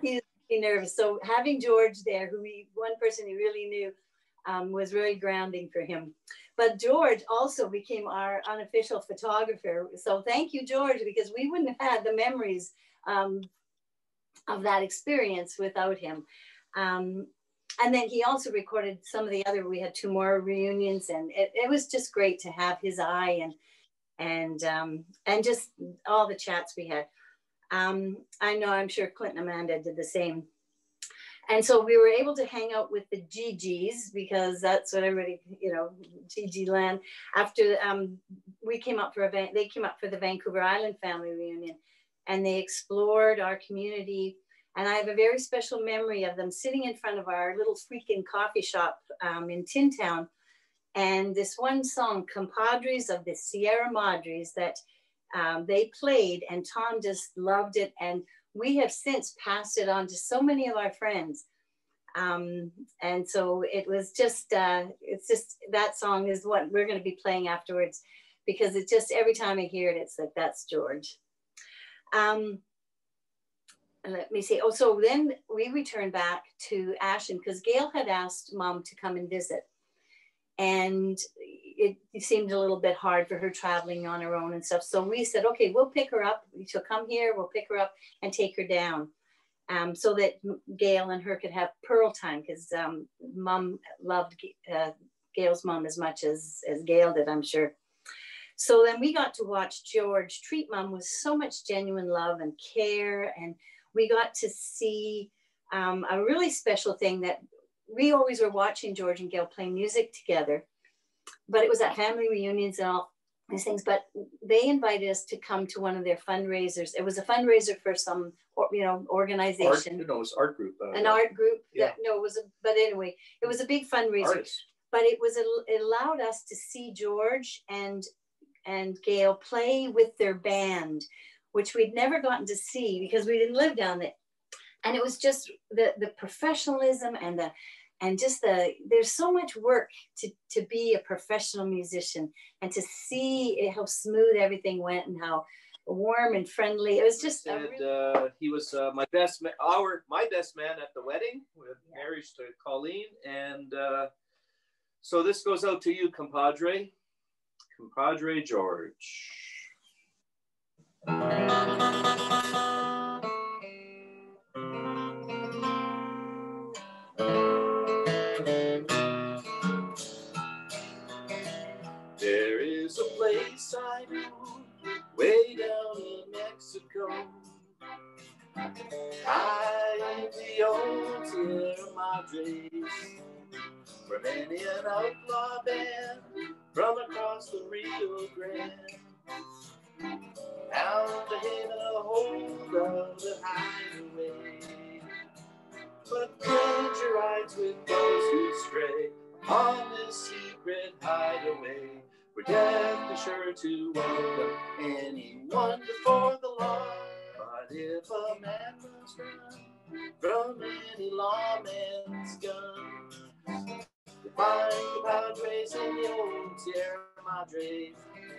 nervous. So having George there, who he, one person he really knew, um, was really grounding for him. But George also became our unofficial photographer. So thank you, George, because we wouldn't have had the memories um, of that experience without him. Um, and then he also recorded some of the other, we had two more reunions, and it, it was just great to have his eye and and um, and just all the chats we had. Um, I know, I'm sure Clint and Amanda did the same. And so we were able to hang out with the G Gs, because that's what everybody, you know, G G land. After um, we came up for a, they came up for the Vancouver Island family reunion, and they explored our community. And I have a very special memory of them sitting in front of our little freaking coffee shop um, in Tin Town. And this one song, Compadres of the Sierra Madres, that um, they played, and Tom just loved it. And we have since passed it on to so many of our friends. Um, and so it was just, uh, it's just, that song is what we're going to be playing afterwards, because it just, every time I hear it, it's like, that's George. Um, let me see. Oh, so then we returned back to Ashland, because Gail had asked Mom to come and visit. And it, it seemed a little bit hard for her traveling on her own and stuff. So we said, okay, we'll pick her up. She'll come here, we'll pick her up and take her down. Um, so that Gail and her could have Pearl time, because um, Mom loved uh, Gail's mom as much as, as Gail did, I'm sure. So then we got to watch George treat Mom with so much genuine love and care. And we got to see um, a really special thing, that we always were watching George and Gail play music together, but it was at family reunions and all these things. But they invited us to come to one of their fundraisers. It was a fundraiser for some, you know, organization. Art, no, it was art group. Uh, An art group. Yeah. That, no, it was, a, but anyway, it was a big fundraiser. Artists. But it was, a, it allowed us to see George and and Gail play with their band, which we'd never gotten to see because we didn't live down there. And it was just the the professionalism and the and just the, there's so much work to, to be a professional musician, and to see how smooth everything went and how warm and friendly. It was just, and, really... uh, he was uh, my best, ma- our, my best man at the wedding, with yeah. marriage to Colleen. And uh, so this goes out to you, compadre, compadre George. There is a place I know, way down in Mexico, high in the old Sierra Madres, where many an outlaw band from across the Rio Grande found to hit a hold of the hideaway. But danger rides with those who stray on this secret hideaway, where death is sure to welcome anyone before the law. But if a man must run from any lawman's gun, you find the Padres in the old Sierra Madres.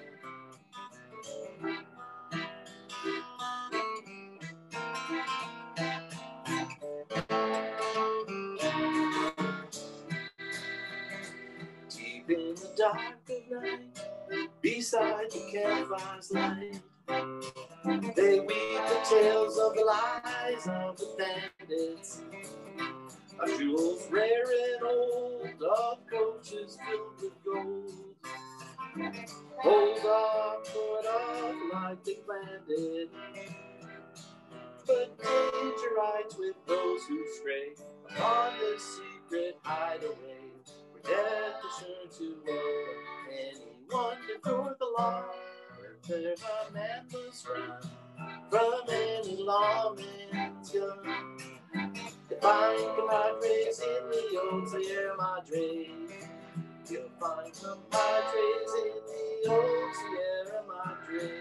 Deep in the dark of night, beside the campfire's light, they weave the tales of the lies of the bandits, of jewels rare and old, of coaches filled with gold. Hold on, put off like they planned it, but danger rides with those who stray upon this secret hideaway, where death is sure to welcome anyone before the law. Where a man must run from any lawman's gun, to find compadres in the old Sierra Madre. You'll find compadres in the old Sierra Madre.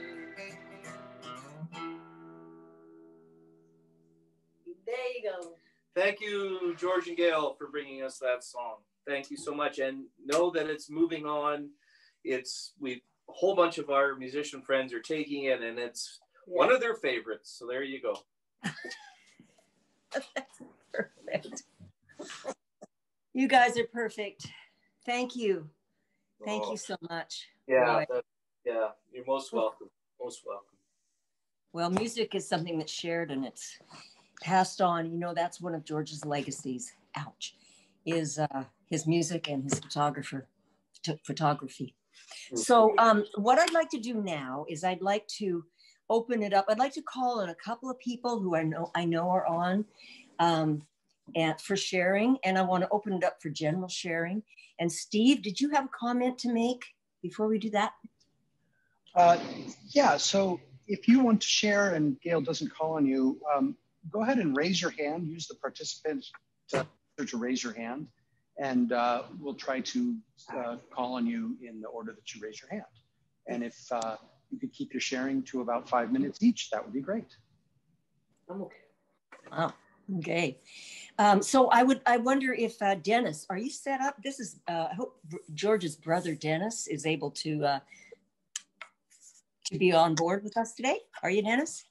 There you go. Thank you, George and Gail, for bringing us that song. Thank you so much. And know that it's moving on. It's, we, a whole bunch of our musician friends are taking it, and it's yeah. one of their favorites. So there you go. That's perfect. You guys are perfect. Thank you. Thank Oh, you so much. Yeah, that, yeah, you're most welcome. Most welcome. Well, music is something that's shared and it's passed on. You know, that's one of George's legacies. Ouch, is uh, his music and his photographer photography. So um, what I'd like to do now is I'd like to open it up. I'd like to call on a couple of people who I know I know are on um, and for sharing, and I want to open it up for general sharing. And Steve, did you have a comment to make before we do that? Uh, yeah, so if you want to share and Gail doesn't call on you, um, go ahead and raise your hand. Use the participant to, to raise your hand, and uh, we'll try to uh, call on you in the order that you raise your hand. And if uh, you could keep your sharing to about five minutes each, that would be great. I'm okay. Wow. Okay. Um, so I would, I wonder if uh, Dennis, are you set up? This is, uh, I hope George's brother Dennis is able to uh, to be on board with us today. Are you, Dennis?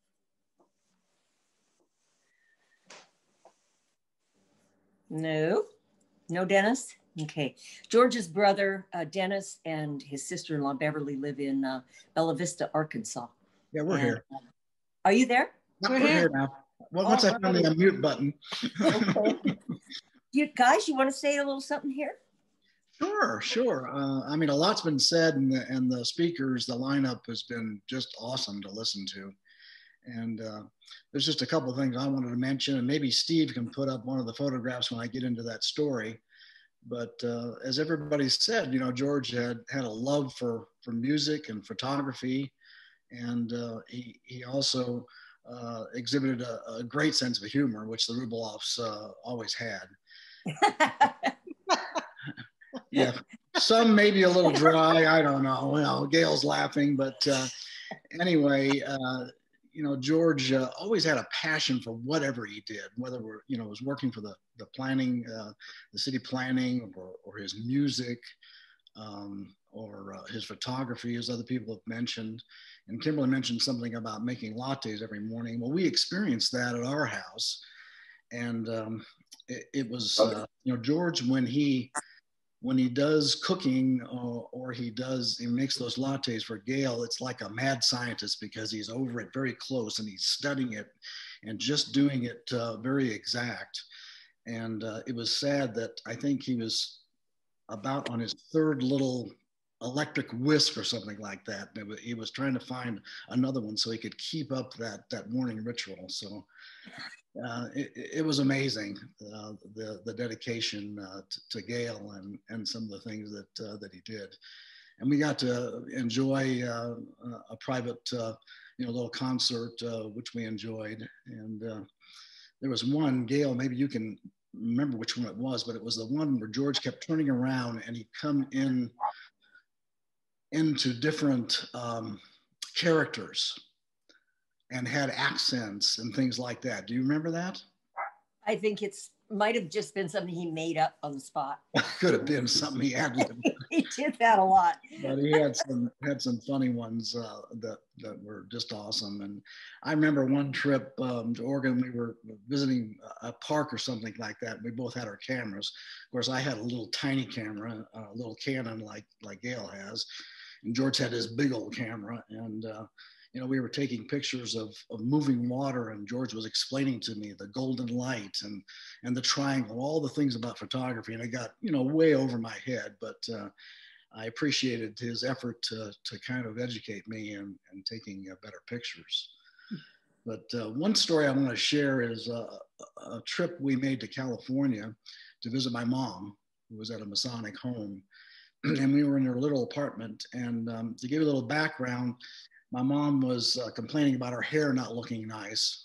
No, no, Dennis. Okay. George's brother uh, Dennis and his sister-in-law Beverly live in uh, Bella Vista, Arkansas. Yeah, we're and, here. Uh, are you there? No, we're, we're here now. Well, once I find the unmute button. Okay. You guys, you want to say a little something here? Sure, sure. Uh, I mean, a lot's been said, and the, and the speakers, the lineup has been just awesome to listen to. And uh, there's just a couple of things I wanted to mention, and maybe Steve can put up one of the photographs when I get into that story. But uh, as everybody said, you know, George had had a love for for music and photography, and uh, he he also uh, exhibited a, a great sense of humor, which the Rubeloffs uh, always had. Yeah, some maybe a little dry. I don't know. Well, Gail's laughing, but uh, anyway, uh, you know, George uh, always had a passion for whatever he did, whether we're, you know, was working for the the planning, uh, the city planning, or, or his music, um, or uh, his photography, as other people have mentioned. And Kimberly mentioned something about making lattes every morning. Well, we experienced that at our house, and um, it, it was, uh, you know, George, when he when he does cooking or, or he does, he makes those lattes for Gail, it's like a mad scientist because he's over it very close and he's studying it and just doing it uh, very exact. And uh, it was sad that I think he was about on his third little electric whisk or something like that. He was trying to find another one so he could keep up that, that morning ritual. So uh, it, it was amazing, uh, the, the dedication uh, to, to Gail and, and some of the things that, uh, that he did. And we got to enjoy uh, a private, uh, you know, little concert, uh, which we enjoyed. And uh, there was one, Gail, maybe you can remember which one it was, but it was the one where George kept turning around and he'd come in into different um, characters and had accents and things like that. Do you remember that? I think it's might have just been something he made up on the spot. Could have been something he had. He did that a lot. But he had some had some funny ones uh, that that were just awesome. And I remember one trip um, to Oregon. We were visiting a park or something like that. We both had our cameras. Of course, I had a little tiny camera, a little Canon like like Gail has, and George had his big old camera. And uh, you know, we were taking pictures of, of moving water, and George was explaining to me the golden light and, and the triangle, all the things about photography. And I got, you know, way over my head, but uh, I appreciated his effort to, to kind of educate me and, and taking uh, better pictures. But uh, one story I want to share is uh, a trip we made to California to visit my mom, who was at a Masonic home. And we were in her little apartment. And um, to give you a little background, my mom was uh, complaining about her hair not looking nice.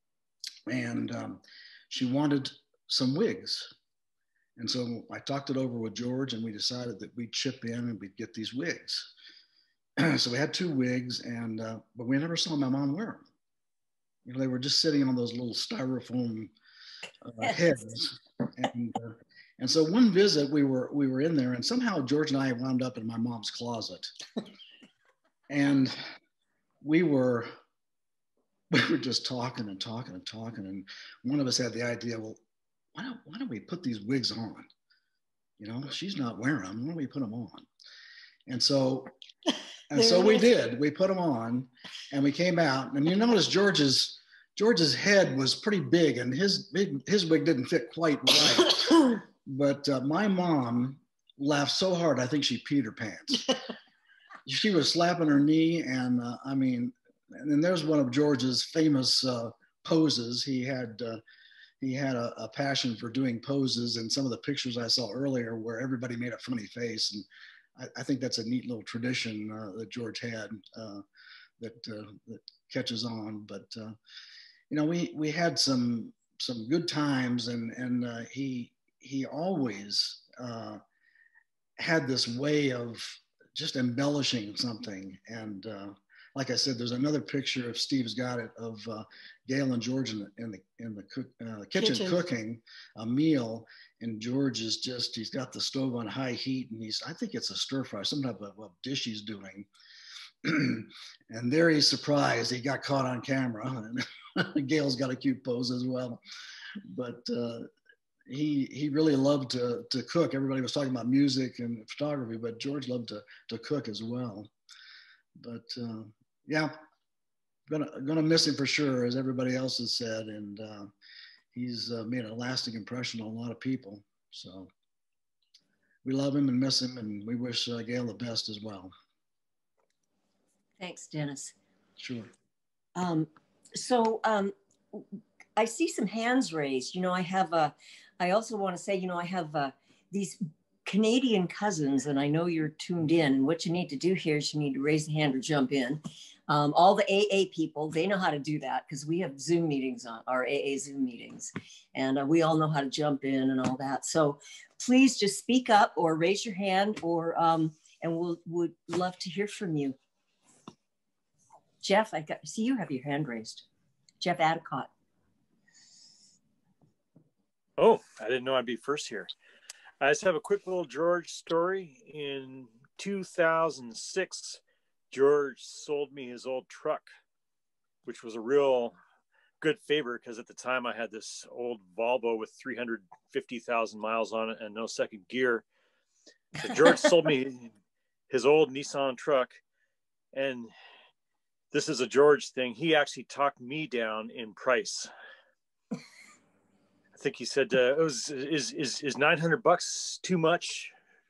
And um, she wanted some wigs. And so I talked it over with George, and we decided that we'd chip in and we'd get these wigs. So we had two wigs, and uh, but we never saw my mom wear them. You know, they were just sitting on those little styrofoam uh, heads. And, uh, and so one visit, we were, we were in there, and somehow George and I wound up in my mom's closet. And we were we were just talking and talking and talking. And one of us had the idea, well, why don't, why don't we put these wigs on? You know, she's not wearing them. Why don't we put them on? And so, and so we did. We put them on, and we came out. And you notice George's George's head was pretty big, and his his wig didn't fit quite right. But uh, my mom laughed so hard, I think she peed her pants. She was slapping her knee, and uh, I mean, and then there's one of George's famous uh, poses. He had. Uh, He had a, a passion for doing poses, and some of the pictures I saw earlier where everybody made a funny face. And I, I think that's a neat little tradition uh, that George had uh, that, uh, that catches on. But, uh, you know, we, we had some, some good times, and, and uh, he, he always uh, had this way of just embellishing something. And uh, like I said, there's another picture, if Steve's got it, of uh, Gail and George in the in the, in the cook, uh, kitchen, kitchen cooking a meal, and George is just, he's got the stove on high heat, and he's, I think it's a stir fry, some type of, of dish he's doing. And there he's surprised he got caught on camera, and Gail's got a cute pose as well. But uh, he he really loved to to cook. Everybody was talking about music and photography, but George loved to to cook as well. But uh, yeah, gonna gonna miss him for sure, as everybody else has said, and uh, he's uh, made a lasting impression on a lot of people. So we love him and miss him, and we wish uh, Gail the best as well. Thanks, Dennis. Sure. Um, so um, I see some hands raised. You know, I have a. I also want to say, you know, I have uh, these Canadian cousins, and I know you're tuned in. And what you need to do here is you need to raise the hand or jump in. Um, all the A A people, they know how to do that because we have Zoom meetings on our A A Zoom meetings, and uh, we all know how to jump in and all that. So please just speak up or raise your hand, or um, and we'll would love to hear from you. Jeff, I got see you have your hand raised. Jeff Adicott. Oh, I didn't know I'd be first here. I just have a quick little George story. In two thousand six, George sold me his old truck, which was a real good favor because at the time I had this old Volvo with three hundred fifty thousand miles on it and no second gear. So George sold me his old Nissan truck, and this is a George thing. He actually talked me down in price. I think he said, uh, it was, is, is, is nine hundred bucks too much?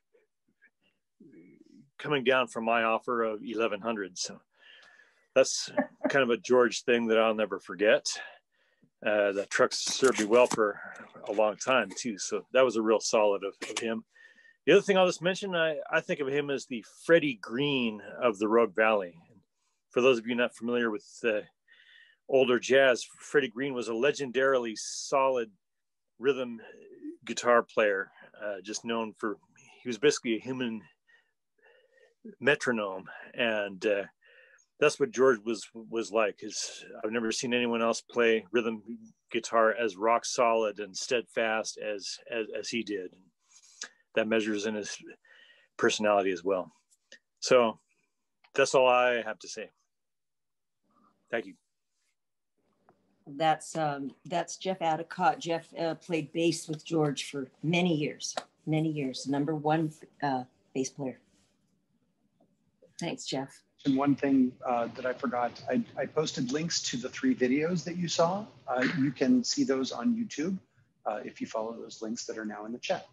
Coming down from my offer of eleven hundred. So that's kind of a George thing that I'll never forget. Uh, the truck served me well for a long time too. So that was a real solid of, of him. The other thing I'll just mention, I, I think of him as the Freddie Green of the Rogue Valley. For those of you not familiar with uh, older jazz, Freddie Green was a legendarily solid rhythm guitar player, uh, just known for, he was basically a human metronome. And uh, that's what George was was like. His, I've never seen anyone else play rhythm guitar as rock solid and steadfast as, as, as he did. That measures in his personality as well. So that's all I have to say. Thank you. That's um, that's Jeff Adicott. Jeff uh, played bass with George for many years, many years. Number one uh, bass player. Thanks, Jeff. And one thing uh, that I forgot, I, I posted links to the three videos that you saw. Uh, you can see those on YouTube uh, if you follow those links that are now in the chat.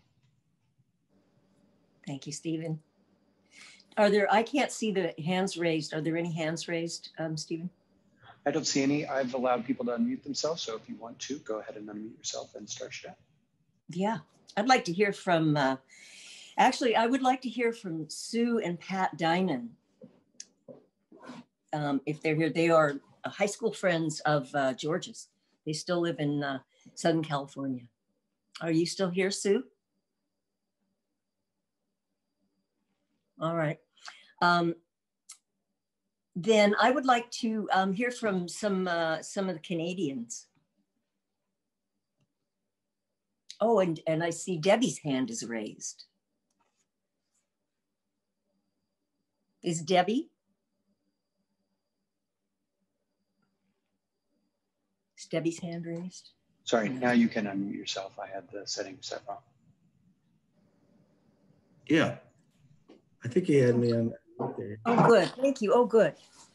Thank you, Stephen. Are there, I can't see the hands raised. Are there any hands raised, um, Stephen? I don't see any. I've allowed people to unmute themselves. So if you want to, go ahead and unmute yourself and start chat. Yeah, I'd like to hear from, uh, actually, I would like to hear from Sue and Pat Dinan. Um, if they're here, they are high school friends of uh, George's. They still live in uh, Southern California. Are you still here, Sue? All right. Um, then I would like to um, hear from some uh, some of the Canadians. Oh, and, and I see Debbie's hand is raised. Is Debbie? Is Debbie's hand raised? Sorry, now you can unmute yourself. I had the settings set wrong. Yeah, I think he had me on. Okay. Oh, good. Thank you. Oh, good.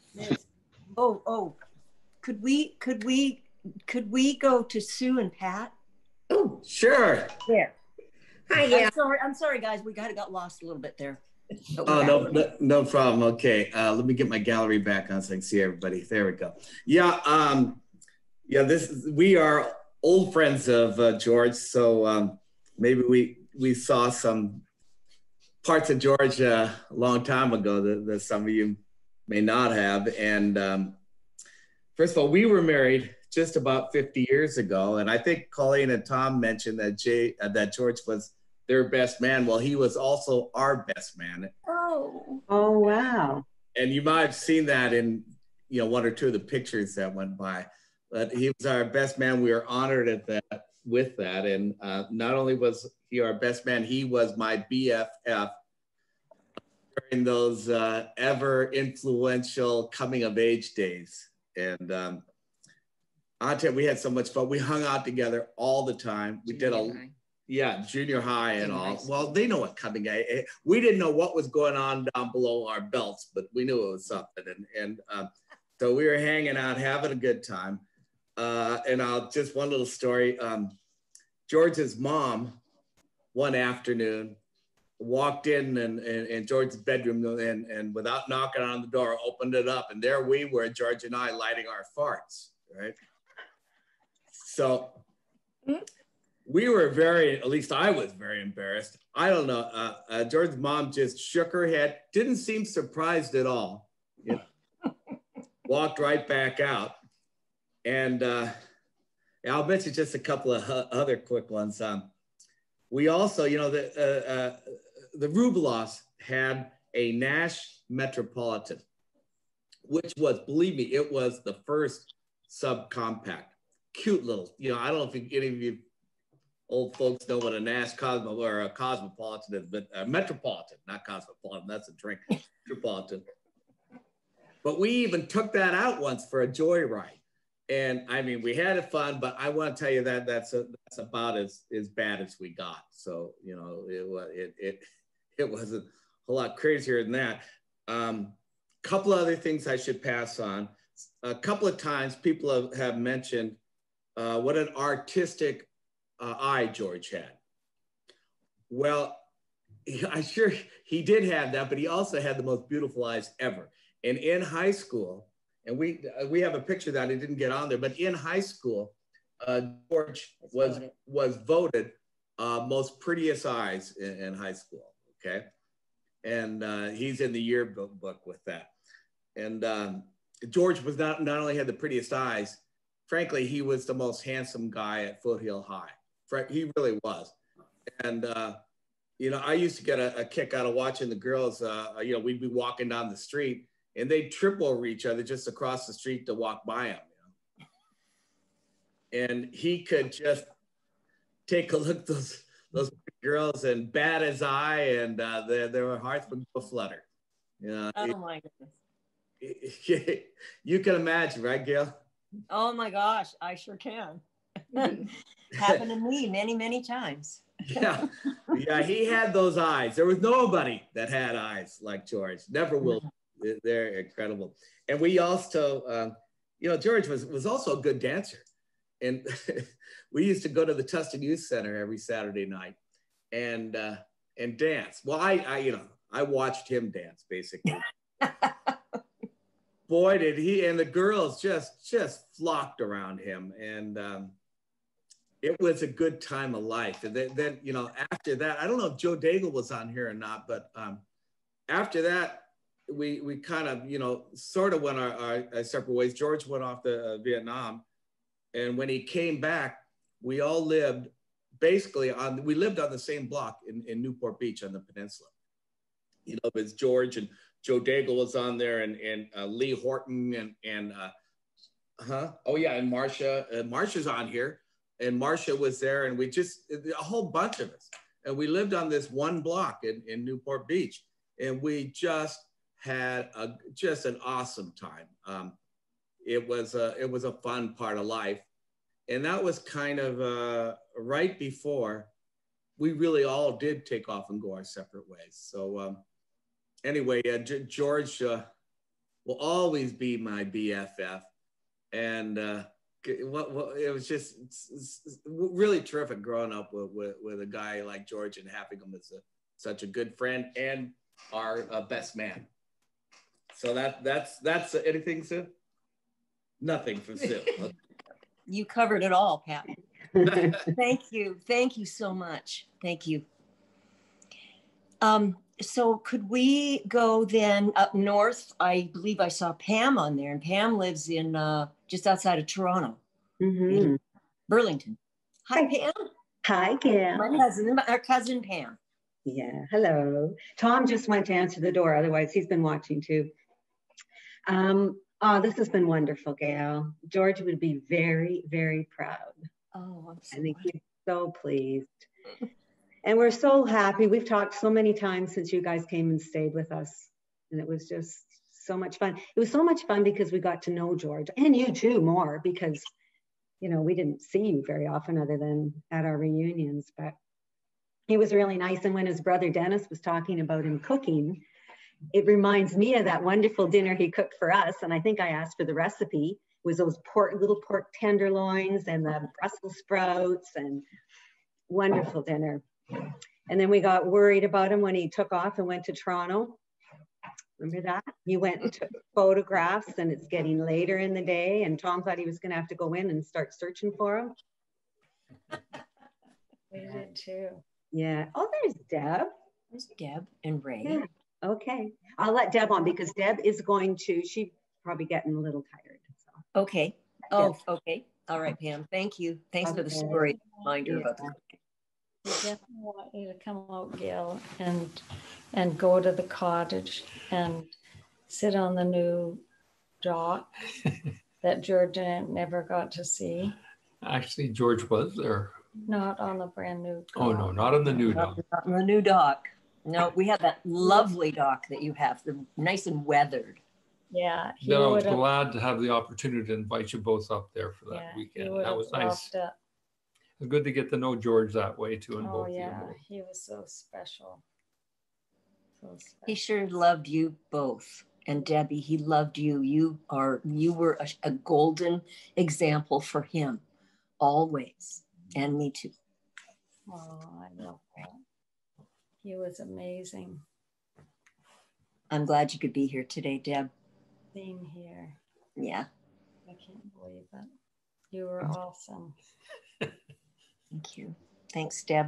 Oh, oh, could we, could we, could we go to Sue and Pat? Oh, sure. Yeah. Hi, yeah. I'm sorry, I'm sorry, guys. We kind of got lost a little bit there. Oh, no, no, no problem. Okay, uh, let me get my gallery back on so I can see everybody. There we go. Yeah, um, yeah. This we are old friends of uh, George, so um, maybe we we saw some parts of George uh, a long time ago that, that some of you may not have. And um, first of all, we were married just about fifty years ago, and I think Colleen and Tom mentioned that Jay uh, that George was their best man. Well, he was also our best man. Oh. Oh, wow. And you might have seen that in, you know, one or two of the pictures that went by. But he was our best man. We are honored at that with that. And uh, not only was he our best man, he was my B F F during those uh, ever influential coming of age days. And um, I'll tell you, we had so much fun. We hung out together all the time. We did a Yeah, junior high and all. Well, they know what coming out. We didn't know what was going on down below our belts, but we knew it was something. And, and uh, so we were hanging out, having a good time. Uh, and I'll just one little story. Um, George's mom, one afternoon, walked in and, and, and George's bedroom and, and without knocking on the door, opened it up. And there we were, George and I, lighting our farts, right? So we were very, at least I was very embarrassed. I don't know. Uh, uh, George's mom just shook her head, didn't seem surprised at all. You know, walked right back out. And uh, I'll mention just a couple of other quick ones. Um, we also, you know, the, uh, uh, the Rubeloffs had a Nash Metropolitan, which was, believe me, it was the first subcompact. Cute little, you know, I don't know if any of you old folks know what a Nash Cosmo or a Cosmopolitan is, but a Metropolitan, not Cosmopolitan, that's a drink, Metropolitan. But we even took that out once for a joyride. And I mean, we had it fun, but I want to tell you that that's a, that's about as, as bad as we got. So, you know, it was, it, it, it wasn't a whole lot crazier than that. Um, couple other things I should pass on. A couple of times people have, have mentioned uh, what an artistic Uh, eye George had. Well, I'm sure he did have that, but he also had the most beautiful eyes ever. And in high school, and we uh, we have a picture that I didn't get on there, but in high school, uh, George was was voted uh, most prettiest eyes in, in high school. Okay, and uh, he's in the yearbook book with that. And um, George was not not only had the prettiest eyes, frankly, he was the most handsome guy at Foothill High. He really was. And, uh, you know, I used to get a, a kick out of watching the girls, uh, you know, we'd be walking down the street and they'd trip over each other just across the street to walk by him. You know? And he could just take a look at those, those girls and bat his eye and uh, their, their hearts would go flutter. You know, oh it, my goodness. It, you can imagine, right, Gail? Oh my gosh, I sure can. Happened to me many, many times. Yeah, yeah, he had those eyes. There was nobody that had eyes like George. Never will. They're incredible. And we also, um, you know, George was was also a good dancer, and we used to go to the Tustin Youth Center every Saturday night and uh, and dance. Well, I, I, you know, I watched him dance basically. Boy, did he, and the girls just just flocked around him, and um, it was a good time of life. And then, then, you know, after that, I don't know if Joe Daigle was on here or not, but um, after that, we we kind of, you know, sort of went our, our, our separate ways. George went off to uh, Vietnam, and when he came back, we all lived basically on, we lived on the same block in, in Newport Beach on the peninsula. You know, it's George and Joe Daigle was on there, and, and uh, Lee Horton, and, and uh, huh? Oh yeah, and Marcia, uh, Marcia's on here, and Marcia was there, and we just, a whole bunch of us. And we lived on this one block in, in Newport Beach, and we just had a, just an awesome time. Um, it was a, it was a fun part of life. and that was kind of uh, right before we really all did take off and go our separate ways. So um, anyway, uh, George uh, will always be my B F F. And uh, what, what, it was just it's, it's really terrific growing up with, with, with a guy like George and having him as a, such a good friend and our uh, best man. So that that's that's uh, anything, Sue? Nothing for Sue. Okay. You covered it all, Pat. Thank you. Thank you so much. Thank you. Um, so could we go then up north? I believe I saw Pam on there, and Pam lives in uh, just outside of Toronto, Mm-hmm. in Burlington. Hi, Pam. Hi, Gail. My cousin, our cousin Pam. Yeah, hello. Tom just went to answer the door. Otherwise, he's been watching too. Um, oh, this has been wonderful, Gail. George would be very, very proud. Oh, I'm so I think he's so pleased. And we're so happy. We've talked so many times since you guys came and stayed with us. And it was just so much fun. It was so much fun because we got to know George, and you too more, because, you know, we didn't see you very often other than at our reunions, but he was really nice. And when his brother Dennis was talking about him cooking, it reminds me of that wonderful dinner he cooked for us. And I think I asked for the recipe. It was those pork, little pork tenderloins and the Brussels sprouts, and wonderful dinner. And then we got worried about him when he took off and went to Toronto. Remember that? He went and took photographs, and it's getting later in the day, and Tom thought he was going to have to go in and start searching for him. We did too. Yeah. Oh, there's Deb. There's Deb and Ray. Yeah. Okay. I'll let Deb on because Deb is going to, she's probably getting a little tired. So. Okay. Oh, yeah. Okay. All right, Pam. Thank you. Thanks okay. for the story reminder yeah. about that. We definitely want you to come out, Gail, and and go to the cottage and sit on the new dock that George never got to see. Actually, George was there. Not on the brand new dock. Oh, no, not on the new dock. Not on the new dock. No, we have that lovely dock that you have, the nice and weathered. Yeah. Then I was glad to have the opportunity to invite you both up there for that yeah, weekend. That was nice. It. It was good to get to know George that way too. And oh both yeah, of you. He was so special. so special. He sure loved you both. And Debbie, he loved you. You are, you were a, a golden example for him, always. And me too. Oh, I love that. He was amazing. I'm glad you could be here today, Deb. Being here. Yeah. I can't believe it. You were awesome. Thank you. Thanks, Deb.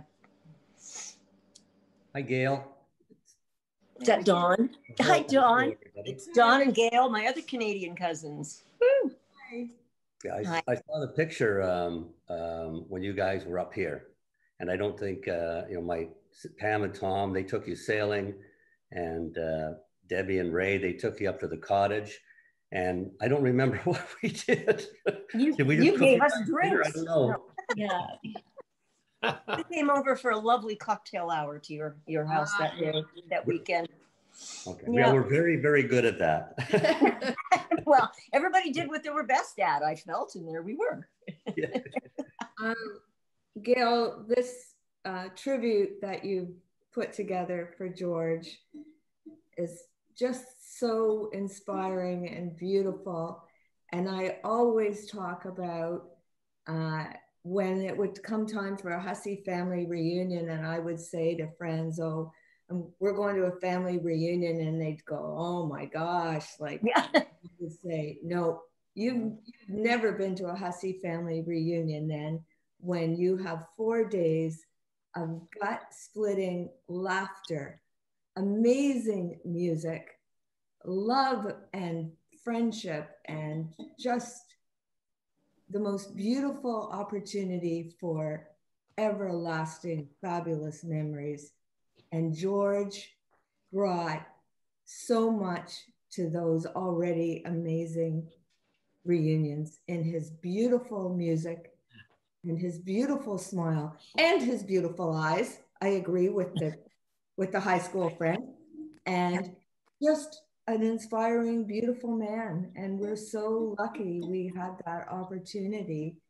Hi, Gail. Is that Dawn? Hi, Dawn. It's Dawn and Gail, my other Canadian cousins. Woo. Hi. Yeah, I, I saw the picture um, um, when you guys were up here, and I don't think uh, you know my Pam and Tom. They took you sailing, and uh, Debbie and Ray. They took you up to the cottage, and I don't remember what we did. You, did we you just gave us drinks. I don't know. Yeah. We came over for a lovely cocktail hour to your your house that day, that weekend. Okay. Yeah, yeah, we're very, very good at that. Well, everybody did what they were best at, I felt, and there we were. um, Gail, this uh, tribute that you put together for George is just so inspiring and beautiful. And I always talk about uh, when it would come time for a Hussey family reunion, and I would say to friends, oh, um, we're going to a family reunion, and they'd go, oh my gosh, like, yeah. I would say, no, you've, you've never been to a Hussey family reunion then, when you have four days of gut-splitting laughter, amazing music, love and friendship, and just the most beautiful opportunity for everlasting, fabulous memories. And George brought so much to those already amazing reunions in his beautiful music and his beautiful smile and his beautiful eyes. I agree with the, with the high school friend, and just an inspiring, beautiful man. And we're so lucky we had that opportunity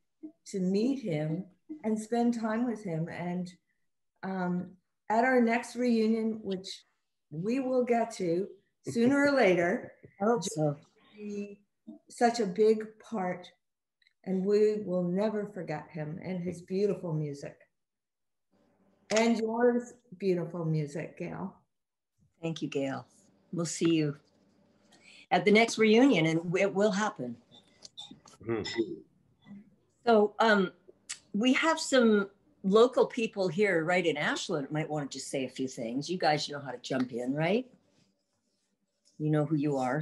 to meet him and spend time with him. And um, at our next reunion, which we will get to sooner or later, I hope so. Be such a big part, and we will never forget him and his beautiful music. And yours beautiful music, Gail. Thank you, Gail. We'll see you at the next reunion, and it will happen. Mm-hmm. So um, we have some local people here right in Ashland might want to just say a few things. You guys know how to jump in, right? You know who you are.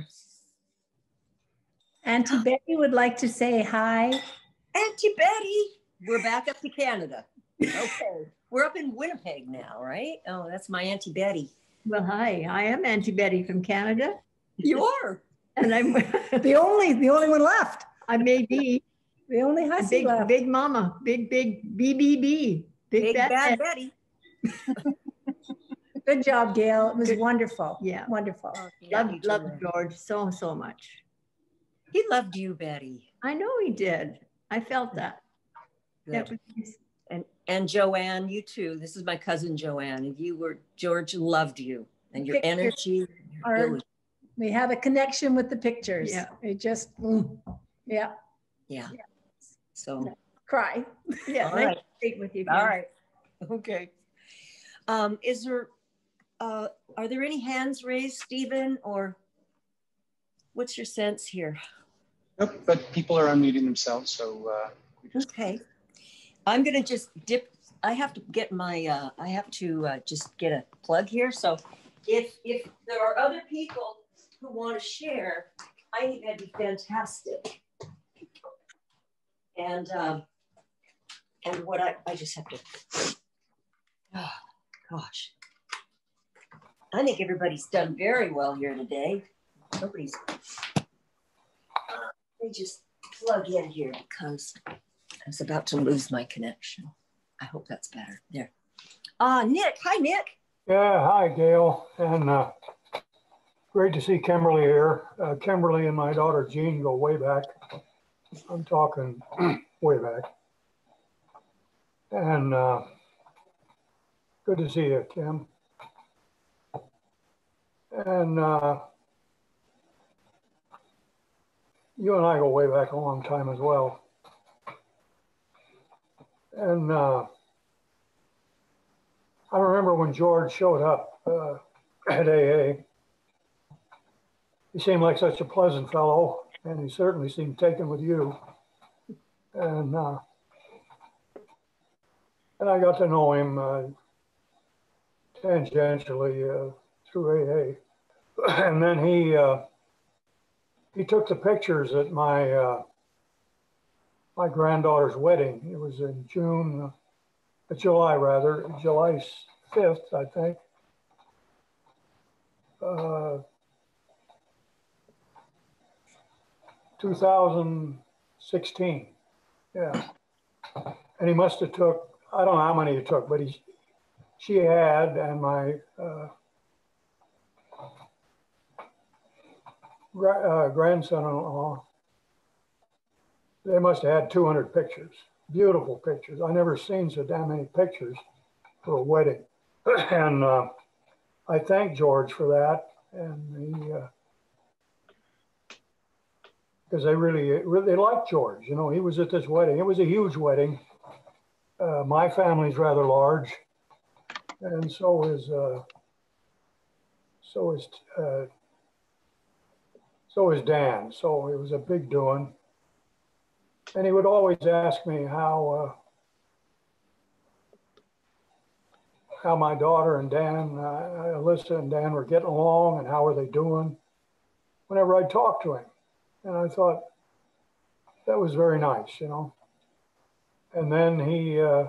Auntie Betty would like to say hi. Auntie Betty, we're back up to Canada. Okay, we're up in Winnipeg now, right? Oh, that's my Auntie Betty. Well, hi, I am Auntie Betty from Canada. You are. And I'm the only, the only one left. I may be the only hussy big, left. Big Mama, big, big B B B. Big, big bad, bad Betty. Good job, Gail. It was Good. Wonderful. Yeah. Wonderful. Oh, love, love George so, so much. He loved you, Betty. I know he did. I felt that. That was and and Joanne, you too. This is my cousin Joanne. And you were, George loved you and your Pictures energy. Are, we have a connection with the pictures. Yeah. It just, mm, yeah. Yeah. yeah. So cry. Yeah. All right. With you. All right. Okay. Um, is there, uh, are there any hands raised, Stephen, or what's your sense here? Nope, but people are unmuting themselves, so. Uh, we just... Okay. I'm going to just dip. I have to get my, uh, I have to uh, just get a plug here. So if, if there are other people who want to share, I think that'd be fantastic. And, um, and what I, I just have to, oh, gosh. I think everybody's done very well here today. Nobody's, let me just plug in here because I was about to lose my connection. I hope that's better. There. Uh, Nick. Hi, Nick. Yeah, hi, Gail. And uh, great to see Kimberly here. Uh, Kimberly and my daughter Jean go way back. I'm talking way back. And uh, good to see you, Kim. And uh, you and I go way back a long time as well. And uh, I remember when George showed up uh, at A A, he seemed like such a pleasant fellow, and he certainly seemed taken with you. And uh, and I got to know him uh, tangentially uh, through A A. And then he uh, he took the pictures at my uh, my granddaughter's wedding. It was in June, uh, July rather, July fifth, I think. Uh, two thousand sixteen, yeah. And he must have took, I don't know how many he took, but he, she had, and my uh, gra uh, grandson-in-law, they must have had two hundred pictures, beautiful pictures. I never seen so damn many pictures for a wedding. And uh, I thank George for that. And he, uh, because they really, really they liked George. You know, he was at this wedding. It was a huge wedding. Uh, my family's rather large, and so is uh, so is uh, so is Dan. So it was a big doing. And he would always ask me how uh, how my daughter and Dan, uh, Alyssa and Dan were getting along, and how were they doing. Whenever I talked to him. And I thought that was very nice, you know. And then he, uh,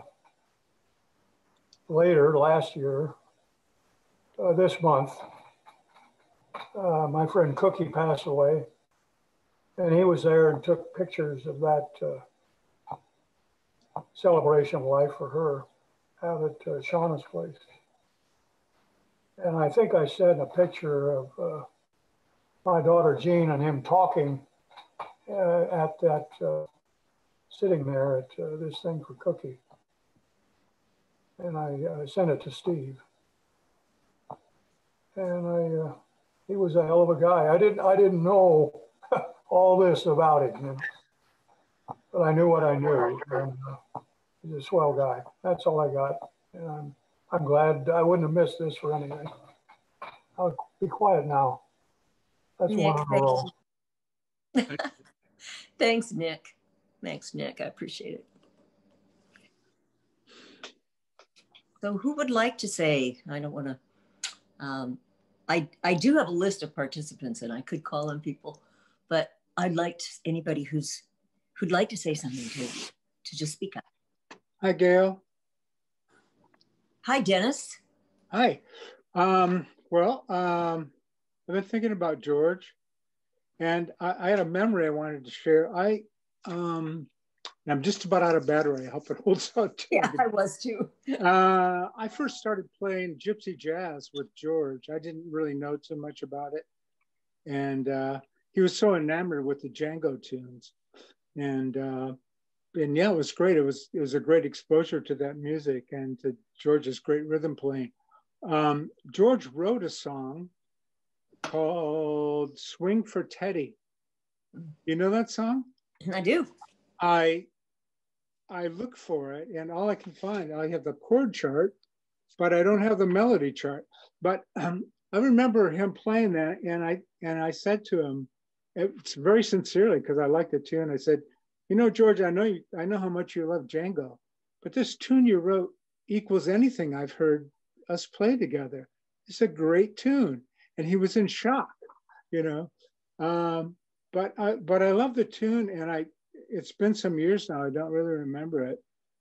later, last year, uh, this month, uh, my friend Cookie passed away. And he was there and took pictures of that uh, celebration of life for her out at uh, Shauna's place. And I think I sent a picture of uh, my daughter Jean and him talking uh, at that uh, sitting there at uh, this thing for Cookie. And I uh, sent it to Steve. And I, uh, he was a hell of a guy. I didn't, I didn't know all this about him, you know? But I knew what I knew. And, uh, he's a swell guy. That's all I got. And I'm, I'm glad I wouldn't have missed this for anything. I'll be quiet now. That's Nick, one on a roll. Thanks, Nick. Thanks, Nick. I appreciate it. So who would like to say, I don't want to, um, I, I do have a list of participants and I could call on people, but I'd like to, anybody who's, who'd like to say something to, to just speak up. Hi, Gail. Hi, Dennis. Hi. Um, well, um, I've been thinking about George, and I, I had a memory I wanted to share. I, um, I'm just about out of battery. I hope it holds out too. Yeah, I was too. uh, I first started playing gypsy jazz with George. I didn't really know too much about it, and uh, he was so enamored with the Django tunes, and uh, and yeah, it was great. It was it was a great exposure to that music and to George's great rhythm playing. Um, George wrote a song called "Swing for Teddy." You know that song? I do. I I look for it, and all I can find, I have the chord chart, but I don't have the melody chart. But um, I remember him playing that, and I and I said to him, it's very sincerely because I liked the tune. I said, you know, George, I know you, I know how much you love Django, but this tune you wrote equals anything I've heard us play together. It's a great tune, and he was in shock, you know. Um, but I but I love the tune, and I. It's been some years now. I don't really remember it.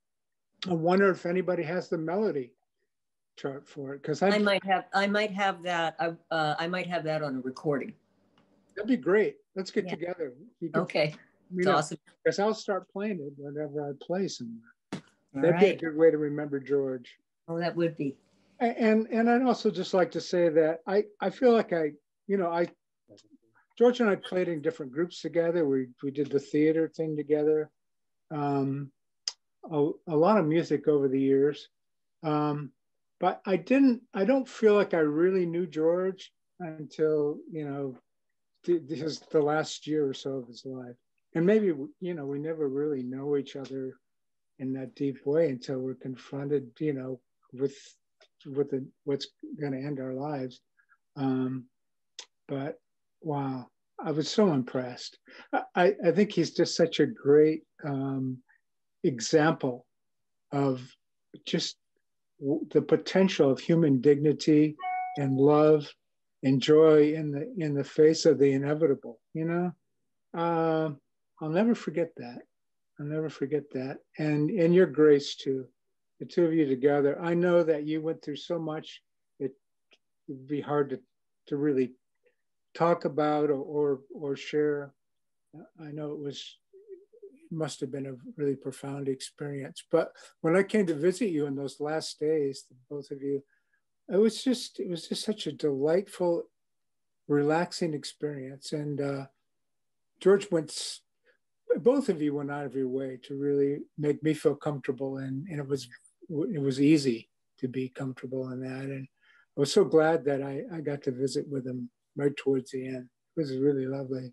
I wonder if anybody has the melody chart for it, because I might have. I might have that. I uh, I might have that on a recording. That'd be great. Let's get Yeah. together. Okay, it's awesome. Because I'll start playing it whenever I play somewhere. All That'd right. be a good way to remember George. Oh, that would be. A- And and I'd also just like to say that I I feel like I you know I. George and I played in different groups together. We we did the theater thing together. Um, a, a lot of music over the years. Um, but I didn't, I don't feel like I really knew George until, you know, th- this is the last year or so of his life. And maybe, you know, we never really know each other in that deep way until we're confronted, you know, with, with the, what's going to end our lives. Um, but wow, I was so impressed. I, I think he's just such a great um, example of just w- the potential of human dignity and love and joy in the in the face of the inevitable. You know, uh, I'll never forget that. I'll never forget that. And and your grace too, the two of you together. I know that you went through so much. It would be hard to to really talk about or, or or share. I know it was it must have been a really profound experience. But when I came to visit you in those last days, both of you, it was just it was just such a delightful, relaxing experience. And uh, George went, both of you went out of your way to really make me feel comfortable, and and it was it was easy to be comfortable in that. And I was so glad that I I got to visit with him right towards the end. It was really lovely.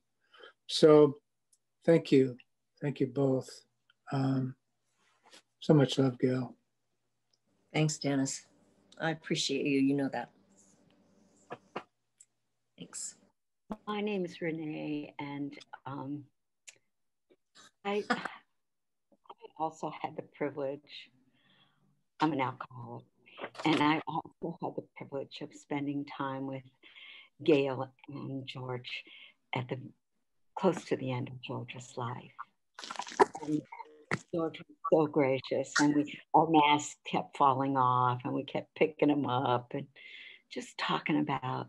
So thank you. Thank you both. Um, so much love, Gail. Thanks, Dennis. I appreciate you. You know that. Thanks. My name is Renee, and um, I, I also had the privilege, I'm an alcoholic, and I also had the privilege of spending time with Gail and George at the close to the end of George's life. And George was so gracious, and we our masks kept falling off, and we kept picking them up and just talking about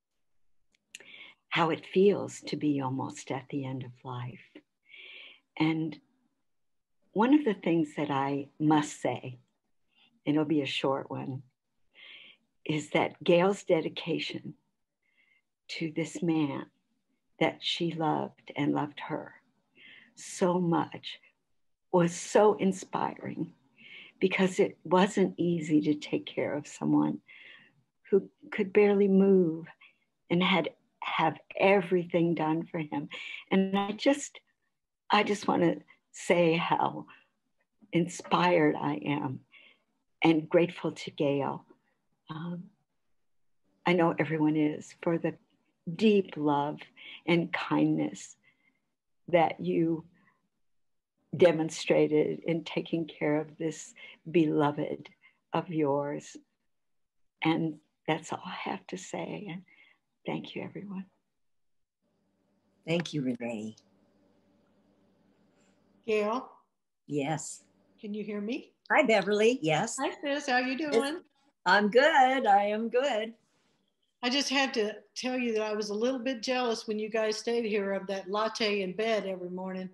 how it feels to be almost at the end of life. And one of the things that I must say, and it'll be a short one, is that Gail's dedication to this man that she loved and loved her so much was so inspiring because it wasn't easy to take care of someone who could barely move and had have everything done for him. And I just, I just want to say how inspired I am and grateful to Gail. Um, I know everyone is, for the deep love and kindness that you demonstrated in taking care of this beloved of yours. And that's all I have to say. And thank you, everyone. Thank you, Renee. Gail? Yes. Can you hear me? Hi, Beverly. Yes. Hi, sis. How you doing? I'm good. I am good. I just had to tell you that I was a little bit jealous when you guys stayed here of that latte in bed every morning.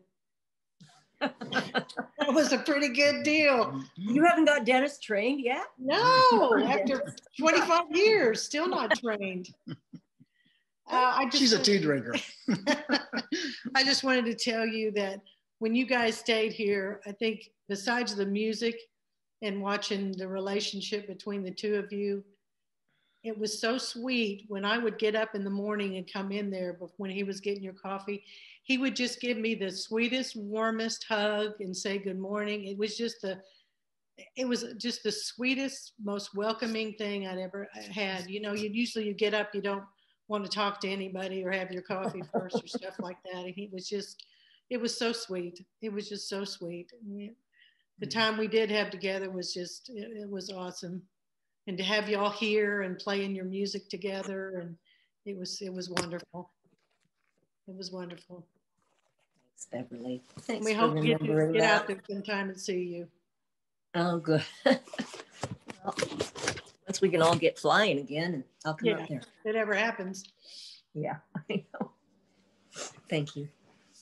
That was a pretty good deal. You haven't got dentist trained yet? No, after twenty-five years, still not trained. Uh, I just She's a tea drinker. I just wanted to tell you that when you guys stayed here, I think besides the music and watching the relationship between the two of you, it was so sweet. When I would get up in the morning and come in there, but when he was getting your coffee, he would just give me the sweetest, warmest hug and say good morning. It was just the, it was just the sweetest, most welcoming thing I'd ever had. You know, you usually you get up, you don't want to talk to anybody or have your coffee first or stuff like that. And he was just, it was so sweet. It was just so sweet. The time we did have together was just, it, it was awesome. And to have y'all here and playing your music together, and it was, it was wonderful. It was wonderful. Thanks, Beverly. Thanks we for hope you get, remembering get that. out there sometime and see you. Oh, good. Well, once we can all get flying again, I'll come Yeah, up there. if it ever happens. Yeah, I know. Thank you.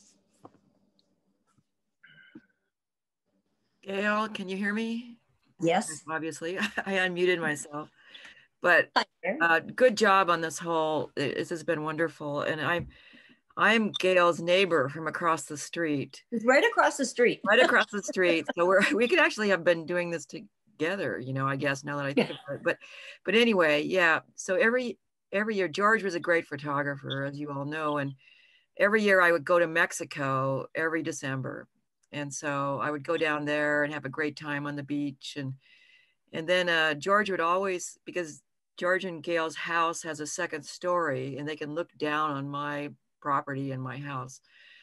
Gail, can you hear me? Yes. Obviously, I unmuted myself. But uh, good job on this whole, this has been wonderful. And I'm, I'm Gail's neighbor from across the street. It's right across the street. Right across the street. So we're, we could actually have been doing this together, you know, I guess, now that I think about it. But, but anyway, yeah. So every, every year, George was a great photographer, as you all know. And every year I would go to Mexico every December. And so I would go down there and have a great time on the beach. And, and then uh, George would always, because George and Gail's house has a second story and they can look down on my property and my house.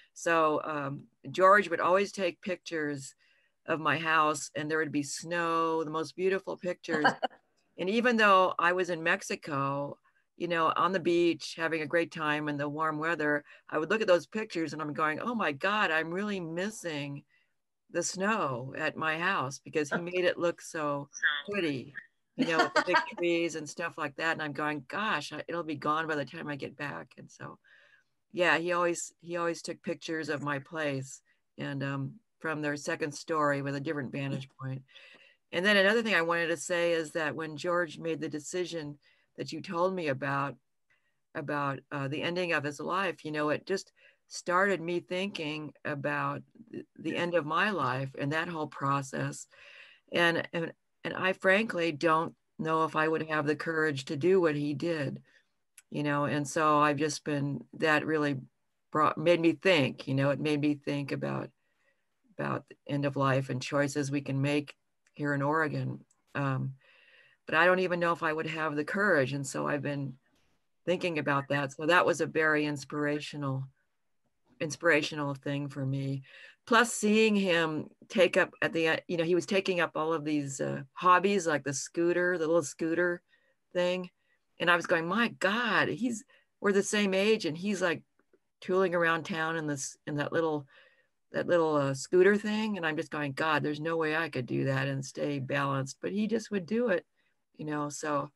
So um, George would always take pictures of my house, and there would be snow, the most beautiful pictures. And even though I was in Mexico, you know, on the beach, having a great time in the warm weather, I would look at those pictures and I'm going, oh my God, I'm really missing the snow at my house, because he made it look so pretty, you know, with the big trees and stuff like that. And I'm going, gosh, it'll be gone by the time I get back. And so, yeah, he always, he always took pictures of my place, and um, from their second story with a different vantage point. And then another thing I wanted to say is that when George made the decision that you told me about, about uh, the ending of his life, you know, it just started me thinking about the end of my life and that whole process. And, and, and I frankly don't know if I would have the courage to do what he did, you know, and so I've just been, that really brought, made me think, you know, it made me think about, about the end of life and choices we can make here in Oregon. Um, but I don't even know if I would have the courage. And so I've been thinking about that. So that was a very inspirational, inspirational thing for me. Plus seeing him take up at the, you know, he was taking up all of these uh, hobbies, like the scooter, the little scooter thing. And I was going, my God, he's, we're the same age, and he's like tooling around town in this, in that little, that little uh, scooter thing. And I'm just going, God, there's no way I could do that and stay balanced, but he just would do it, you know? So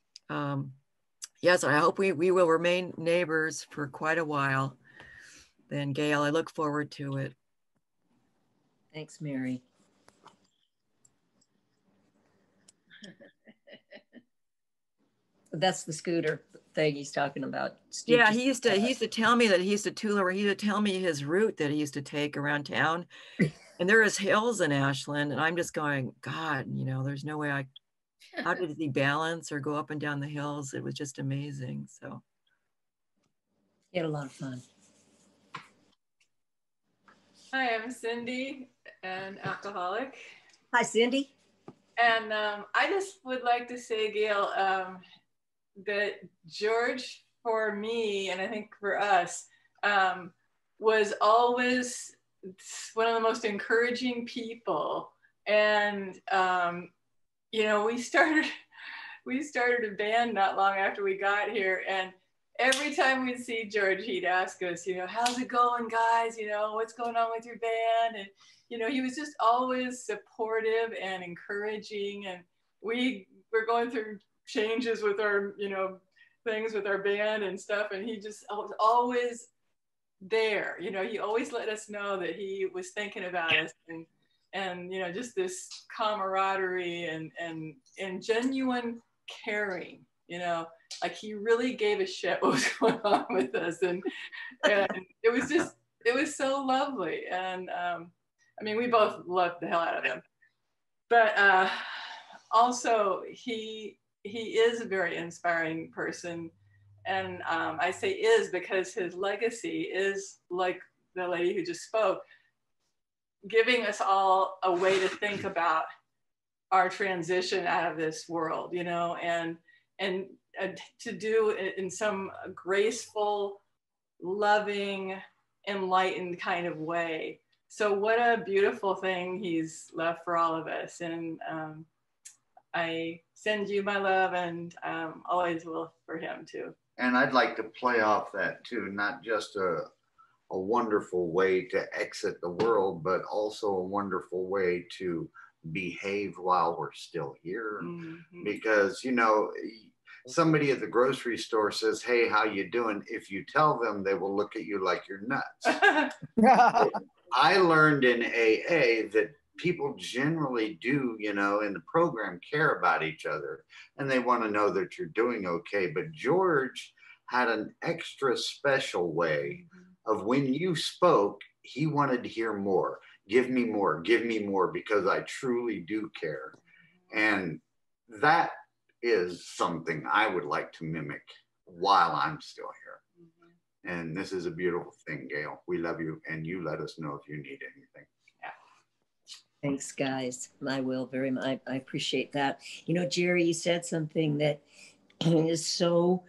um, yes, I hope we, we will remain neighbors for quite a while. Then Gail, I look forward to it. Thanks, Mary. That's the scooter thing he's talking about. Steve yeah, he used to he used to tell me that he used to tool or he used to tell me his route that he used to take around town. And there is hills in Ashland, and I'm just going, God, you know, there's no way I. How did he balance or go up and down the hills? It was just amazing. So, he had a lot of fun. Hi, I'm Cindy, an alcoholic. Hi, Cindy. And um, I just would like to say, Gail, um, that George, for me, and I think for us, um, was always one of the most encouraging people. And, um, you know, we started, we started a band not long after we got here. And every time we'd see George, he'd ask us, you know, how's it going, guys? You know, what's going on with your band? And, you know, he was just always supportive and encouraging. And we were going through changes with our, you know, things with our band and stuff. And he just was always there. You know, he always let us know that he was thinking about us. And, and you know, just this camaraderie and, and, and genuine caring, you know, like he really gave a shit what was going on with us. And, and it was just, it was so lovely. And um, I mean, we both loved the hell out of him. But uh, also he, he is a very inspiring person. And um, I say is because his legacy is, like the lady who just spoke, giving us all a way to think about our transition out of this world, you know, and, and uh, to do it in some graceful, loving, enlightened kind of way. So what a beautiful thing he's left for all of us. And um, I send you my love, and um, always will for him too. And I'd like to play off that too, not just a, a wonderful way to exit the world, but also a wonderful way to behave while we're still here. Mm-hmm. Because, you know, somebody at the grocery store says, hey, how you doing? If you tell them, they will look at you like you're nuts. I learned in A A that people generally do, you know, in the program care about each other and they want to know that you're doing okay. But George had an extra special way of when you spoke, he wanted to hear more. Give me more, give me more, because I truly do care. And that is something I would like to mimic while I'm still here. And this is a beautiful thing, Gail. We love you, and you let us know if you need anything. Thanks, guys. I will very much. I, I appreciate that. You know, Jerry, you said something that is so,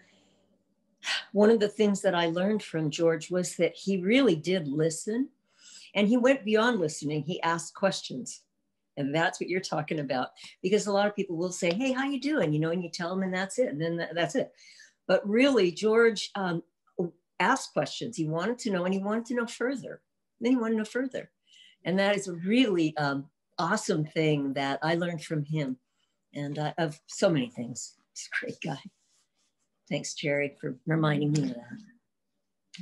one of the things that I learned from George was that he really did listen, and he went beyond listening. He asked questions, and that's what you're talking about, because a lot of people will say, hey, how you doing? You know, and you tell them, and that's it. And then that, that's it. But really, George um, asked questions. He wanted to know, and he wanted to know further. Then he wanted to know further. And that is a really um, awesome thing that I learned from him, and uh, of so many things. He's a great guy. Thanks, Jerry, for reminding me of that.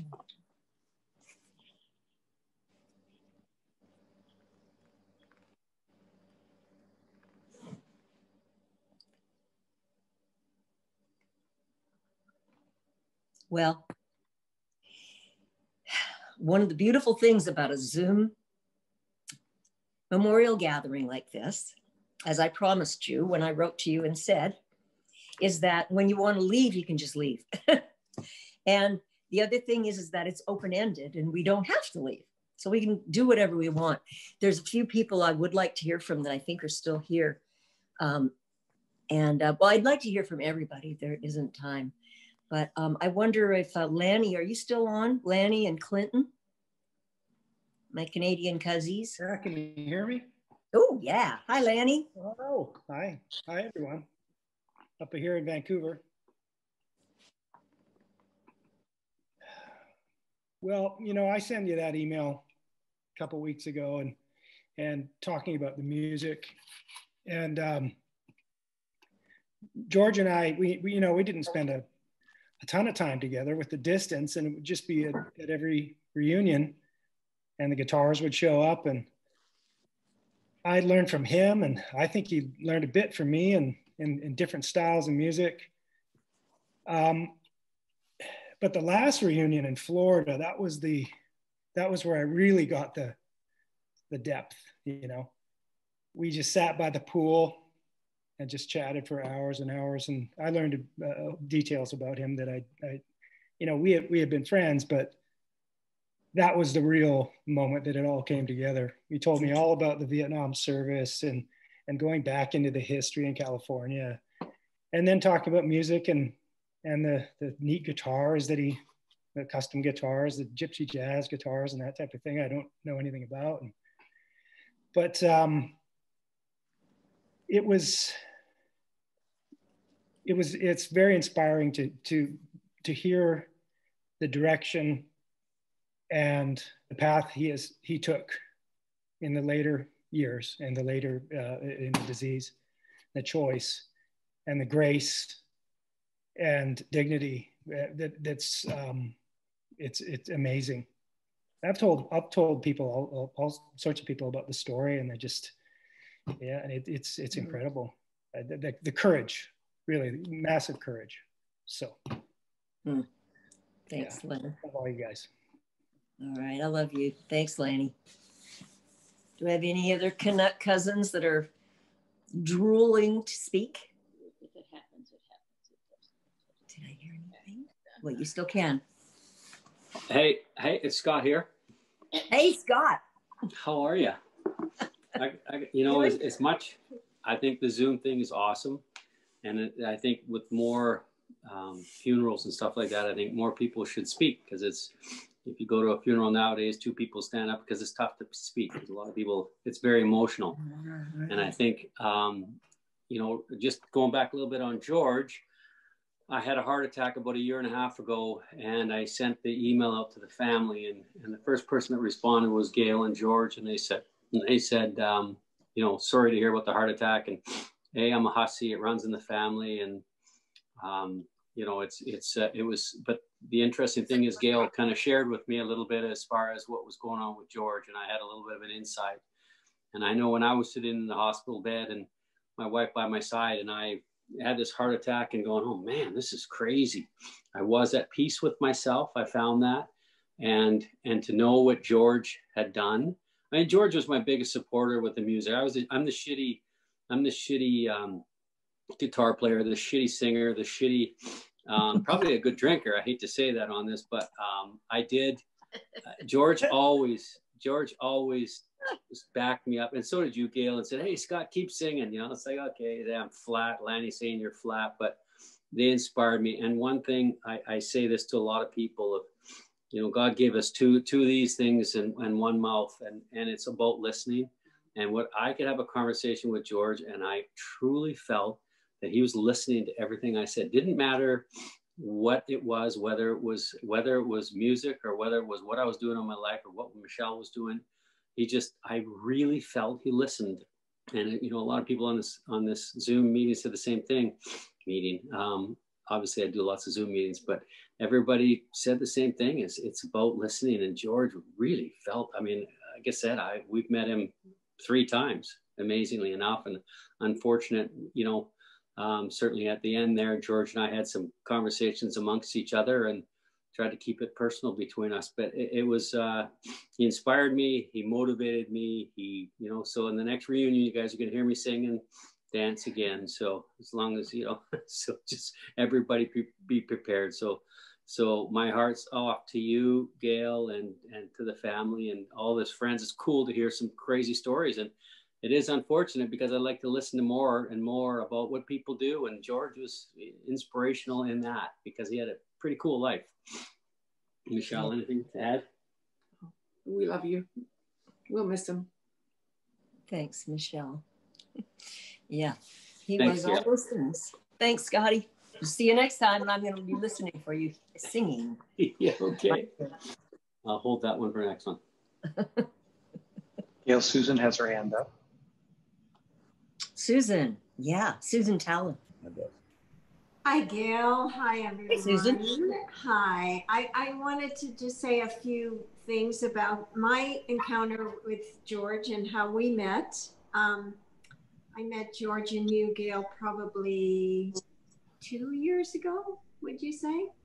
Well, one of the beautiful things about a Zoom memorial gathering like this, as I promised you when I wrote to you and said, is that when you want to leave, you can just leave. And the other thing is, is that it's open-ended and we don't have to leave. So we can do whatever we want. There's a few people I would like to hear from that I think are still here. Um, and uh, well, I'd like to hear from everybody. There isn't time. But um, I wonder if uh, Lanny, are you still on? Lanny and Clinton? My Canadian cousins. Yeah, can you hear me? Oh, yeah. Hi, Lanny. Oh, hi. Hi, everyone. Up here in Vancouver. Well, you know, I sent you that email a couple weeks ago and and talking about the music. And um, George and I, we, we, you know, we didn't spend a, a ton of time together with the distance, and it would just be at, at every reunion. And the guitars would show up, and I learned from him, and I think he learned a bit from me, and in different styles of music. Um, but the last reunion in Florida, that was the, that was where I really got the, the depth, you know. We just sat by the pool and just chatted for hours and hours. And I learned uh, details about him that I, I, you know, we had, we had been friends, but that was the real moment that it all came together. He told me all about the Vietnam service and, and going back into the history in California, and then talking about music and, and the, the neat guitars that he, the custom guitars, the gypsy jazz guitars and that type of thing I don't know anything about. And, but um, it was, it was, it's very inspiring to, to, to hear the direction and the path he is, he took in the later years and the later uh, in the disease, the choice and the grace and dignity that that's, um, it's, it's amazing. I've told, I've told people, all, all sorts of people about the story, and they just, yeah, and it, it's, it's incredible. Uh, the, the, the courage, really massive courage. So. Hmm. Thanks, yeah, Len. love all you guys. All right, I love you. Thanks, Lanny. Do we have any other Canuck cousins that are drooling to speak? If it happens, it happens. Did I hear anything? Well, you still can. Hey, hey, it's Scott here. Hey, Scott. How are you? I, I, you know, as, as much, I think the Zoom thing is awesome. And it, I think with more um, funerals and stuff like that, I think more people should speak, because it's, if you go to a funeral nowadays, two people stand up because it's tough to speak. There's a lot of people, it's very emotional. And I think, um, you know, just going back a little bit on George, I had a heart attack about a year and a half ago, and I sent the email out to the family, and, and the first person that responded was Gail and George. And they said, and they said, um, you know, sorry to hear about the heart attack. And hey, I'm a hussy, it runs in the family. And, um, you know, it's, it's, uh, it was, but the interesting thing is Gail kind of shared with me a little bit as far as what was going on with George. And I had a little bit of an insight. And I know when I was sitting in the hospital bed and my wife by my side, and I had this heart attack and going, oh man, this is crazy. I was at peace with myself. I found that. And, and to know what George had done. I mean, George was my biggest supporter with the music. I was, the, I'm the shitty, I'm the shitty um, guitar player, the shitty singer, the shitty, um, probably a good drinker. I hate to say that on this, but um, I did. Uh, George always, George always backed me up, and so did you, Gail, and said, "Hey, Scott, keep singing." You know, it's like, okay, I'm flat. Lanny's saying you're flat, but they inspired me. And one thing I, I say this to a lot of people: of, you know, God gave us two two of these things and, and one mouth, and and it's about listening. And what I could have a conversation with George, and I truly felt that he was listening to everything I said. Didn't matter what it was, whether it was whether it was music or whether it was what I was doing in my life or what Michelle was doing. He just, I really felt he listened. And, you know, a lot of people on this on this Zoom meeting said the same thing. Meeting. Um, obviously, I do lots of Zoom meetings, but everybody said the same thing. It's, it's about listening. And George really felt, I mean, like I said, I, we've met him three times, amazingly enough. And unfortunate, you know, um, certainly at the end there, George and I had some conversations amongst each other and tried to keep it personal between us. But it, it was, uh, he inspired me, he motivated me, he, you know, so in the next reunion, you guys are going to hear me sing and dance again. So as long as, you know, so just everybody pre- be prepared. So, so my heart's off to you, Gail, and, and to the family and all his friends. It's cool to hear some crazy stories. And it is unfortunate because I like to listen to more and more about what people do. And George was inspirational in that because he had a pretty cool life. Michelle, anything to add? We love you. We'll miss him. Thanks, Michelle. Yeah, he Thanks, was all yeah. those things. Thanks, Scotty. See you next time, and I'm going to be listening for you singing. Yeah, okay. I'll hold that one for next one. Gail, Susan has her hand up. Susan, yeah, Susan Talon. Hi, Gail. Hi, everyone. Hey, Susan. Hi. I, I wanted to just say a few things about my encounter with George and how we met. Um, I met George and you, Gail, probably two years ago, would you say?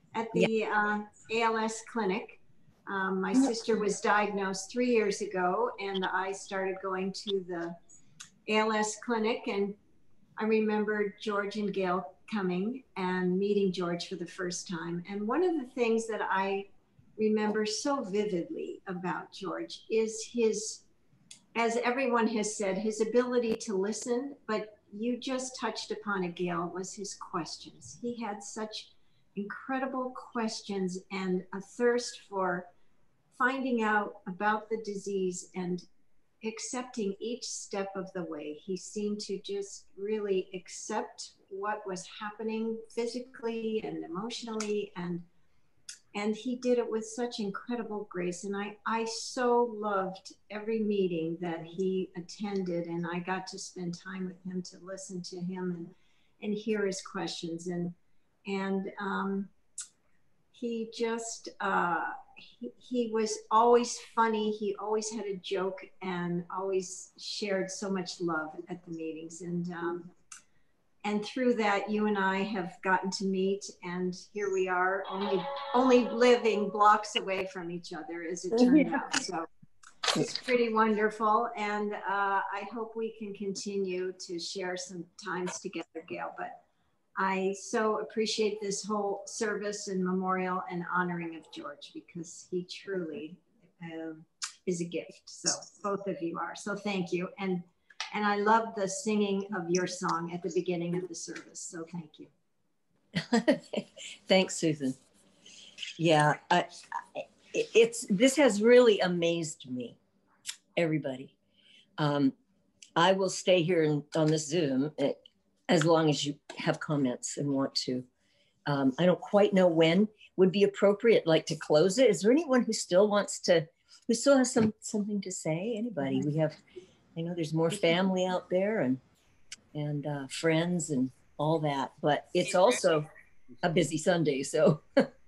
at the uh, A L S clinic. Um, my sister was diagnosed three years ago, and I started going to the A L S clinic, and I remember George and Gail coming and meeting George for the first time. And one of the things that I remember so vividly about George is his, as everyone has said, his ability to listen, but you just touched upon it, Gail, was his questions. He had such incredible questions and a thirst for finding out about the disease and accepting each step of the way. He seemed to just really accept what was happening physically and emotionally, and and he did it with such incredible grace. And I, I so loved every meeting that he attended, and I got to spend time with him to listen to him and, and hear his questions. And, and um, he just, uh, he, he was always funny. He always had a joke and always shared so much love at the meetings. And, um, and through that, you and I have gotten to meet, and here we are, only only living blocks away from each other, as it turned Yeah. out. So it's pretty wonderful, and uh, I hope we can continue to share some times together, Gail. But I so appreciate this whole service and memorial and honoring of George, because he truly um, is a gift. So both of you are. So thank you. And And I love the singing of your song at the beginning of the service. So thank you. Thanks, Susan. Yeah, I, I, it's this has really amazed me, everybody. Um, I will stay here in, on this Zoom as long as you have comments and want to. Um, I don't quite know when would be appropriate, like to close it. Is there anyone who still wants to, who still has some something to say? Anybody? We have. I know there's more family out there and and uh, friends and all that, but it's also a busy Sunday. So,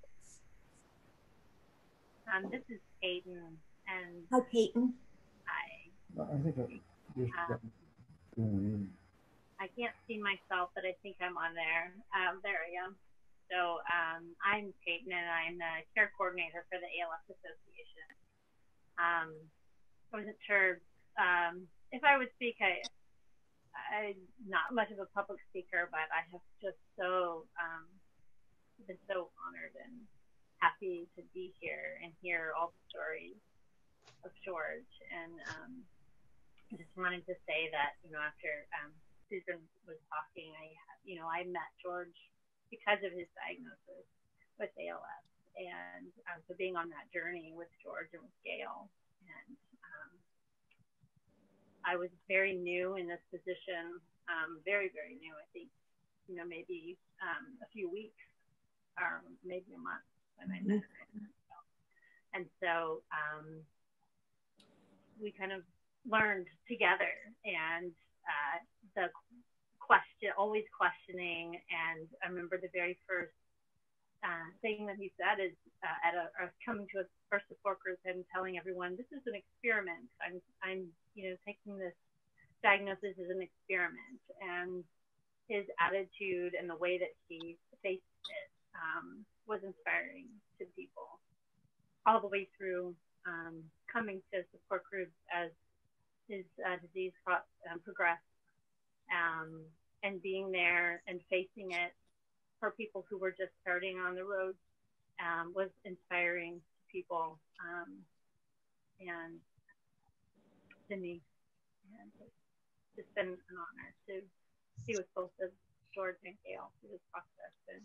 um, this is Peyton, and hi, Peyton. Hi. I think I, Um, I can't see myself, but I think I'm on there. Um, there I am. So um, I'm Peyton, and I'm the care coordinator for the A L S Association. Um, I wasn't sure. Um, if I would speak, I, I'm not much of a public speaker, but I have just so um, been so honored and happy to be here and hear all the stories of George. And um, I just wanted to say that, you know, after um, Susan was talking, I, you know, I met George because of his diagnosis with A L S, and um, so being on that journey with George and with Gail. And um, I was very new in this position, um, very, very new. I think, you know, maybe um, a few weeks or maybe a month when I met him. And so um, we kind of learned together, and uh, the question, always questioning. And I remember the very first uh, thing that he said is uh, at a, a coming to a first support group and telling everyone, this is an experiment. I'm, I'm, you know, taking this diagnosis as an experiment. And his attitude and the way that he faced it um, was inspiring to people all the way through um, coming to support groups as his uh, disease pro- um, progressed, um, and being there and facing it for people who were just starting on the road um, was inspiring to people, um, and to me. And it's just been an honor to be with both of George and Gail through this process. And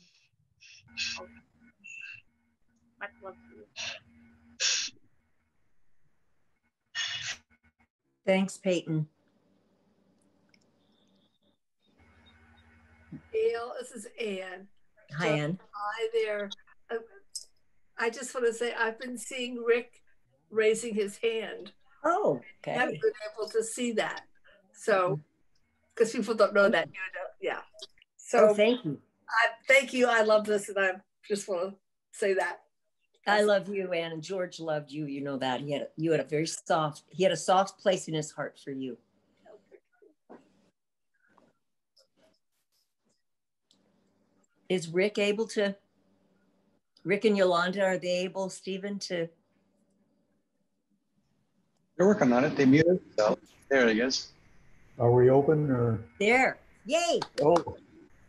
much love to you. Thanks, Peyton. Gail, this is Ann. Hi, Ann. Hi there. I just want to say I've been seeing Rick raising his hand. Oh, okay. I haven't been able to see that. So, because people don't know that, you know, yeah. So oh, thank you. I, thank you. I love this, and I just want to say that. I love you, Ann, and George loved you. You know that. He had a, you had a very soft, he had a soft place in his heart for you. Is Rick able to Rick and Yolanda, are they able, Stephen, to? They're working on it. They muted themselves. There he is. Are we open or? There. Yay. Oh.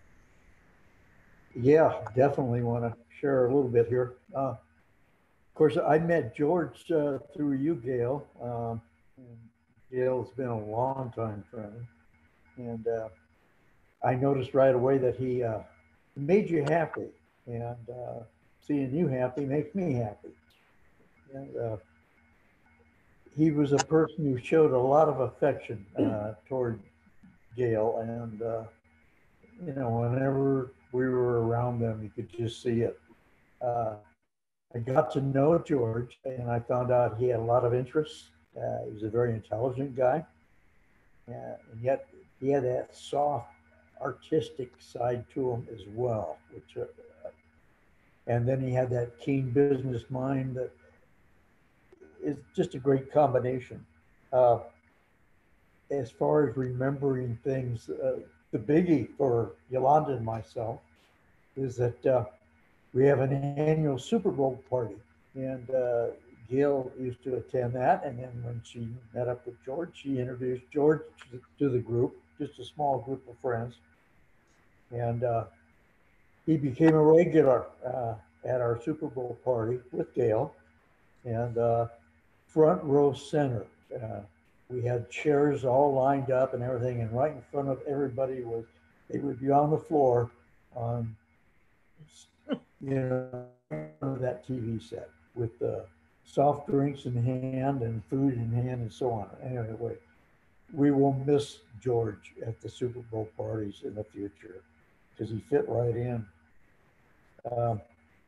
Yeah, definitely want to share a little bit here. Uh, of course, I met George uh, through you, Gail. Um, and Gail's been a long time friend. And uh, I noticed right away that he uh, made you happy. And uh, seeing you happy makes me happy. And uh, he was a person who showed a lot of affection uh, toward Gail. And, uh, you know, whenever we were around them, you could just see it. Uh, I got to know George, and I found out he had a lot of interests. Uh, he was a very intelligent guy. Uh, and yet he had that soft, artistic side to him as well. Which, uh, and then he had that keen business mind that is just a great combination. Uh, as far as remembering things, uh, the biggie for Yolanda and myself is that uh, we have an annual Super Bowl party, and uh, Gail used to attend that. And then when she met up with George, she introduced George to, to the group, just a small group of friends. And uh, he became a regular uh, at our Super Bowl party with Gail, and uh, front row center. Uh, we had chairs all lined up and everything, and right in front of everybody was, they would be on the floor on, you know, that T V set with the uh, soft drinks in hand and food in hand and so on. Anyway, we will miss George at the Super Bowl parties in the future because he fit right in. Um,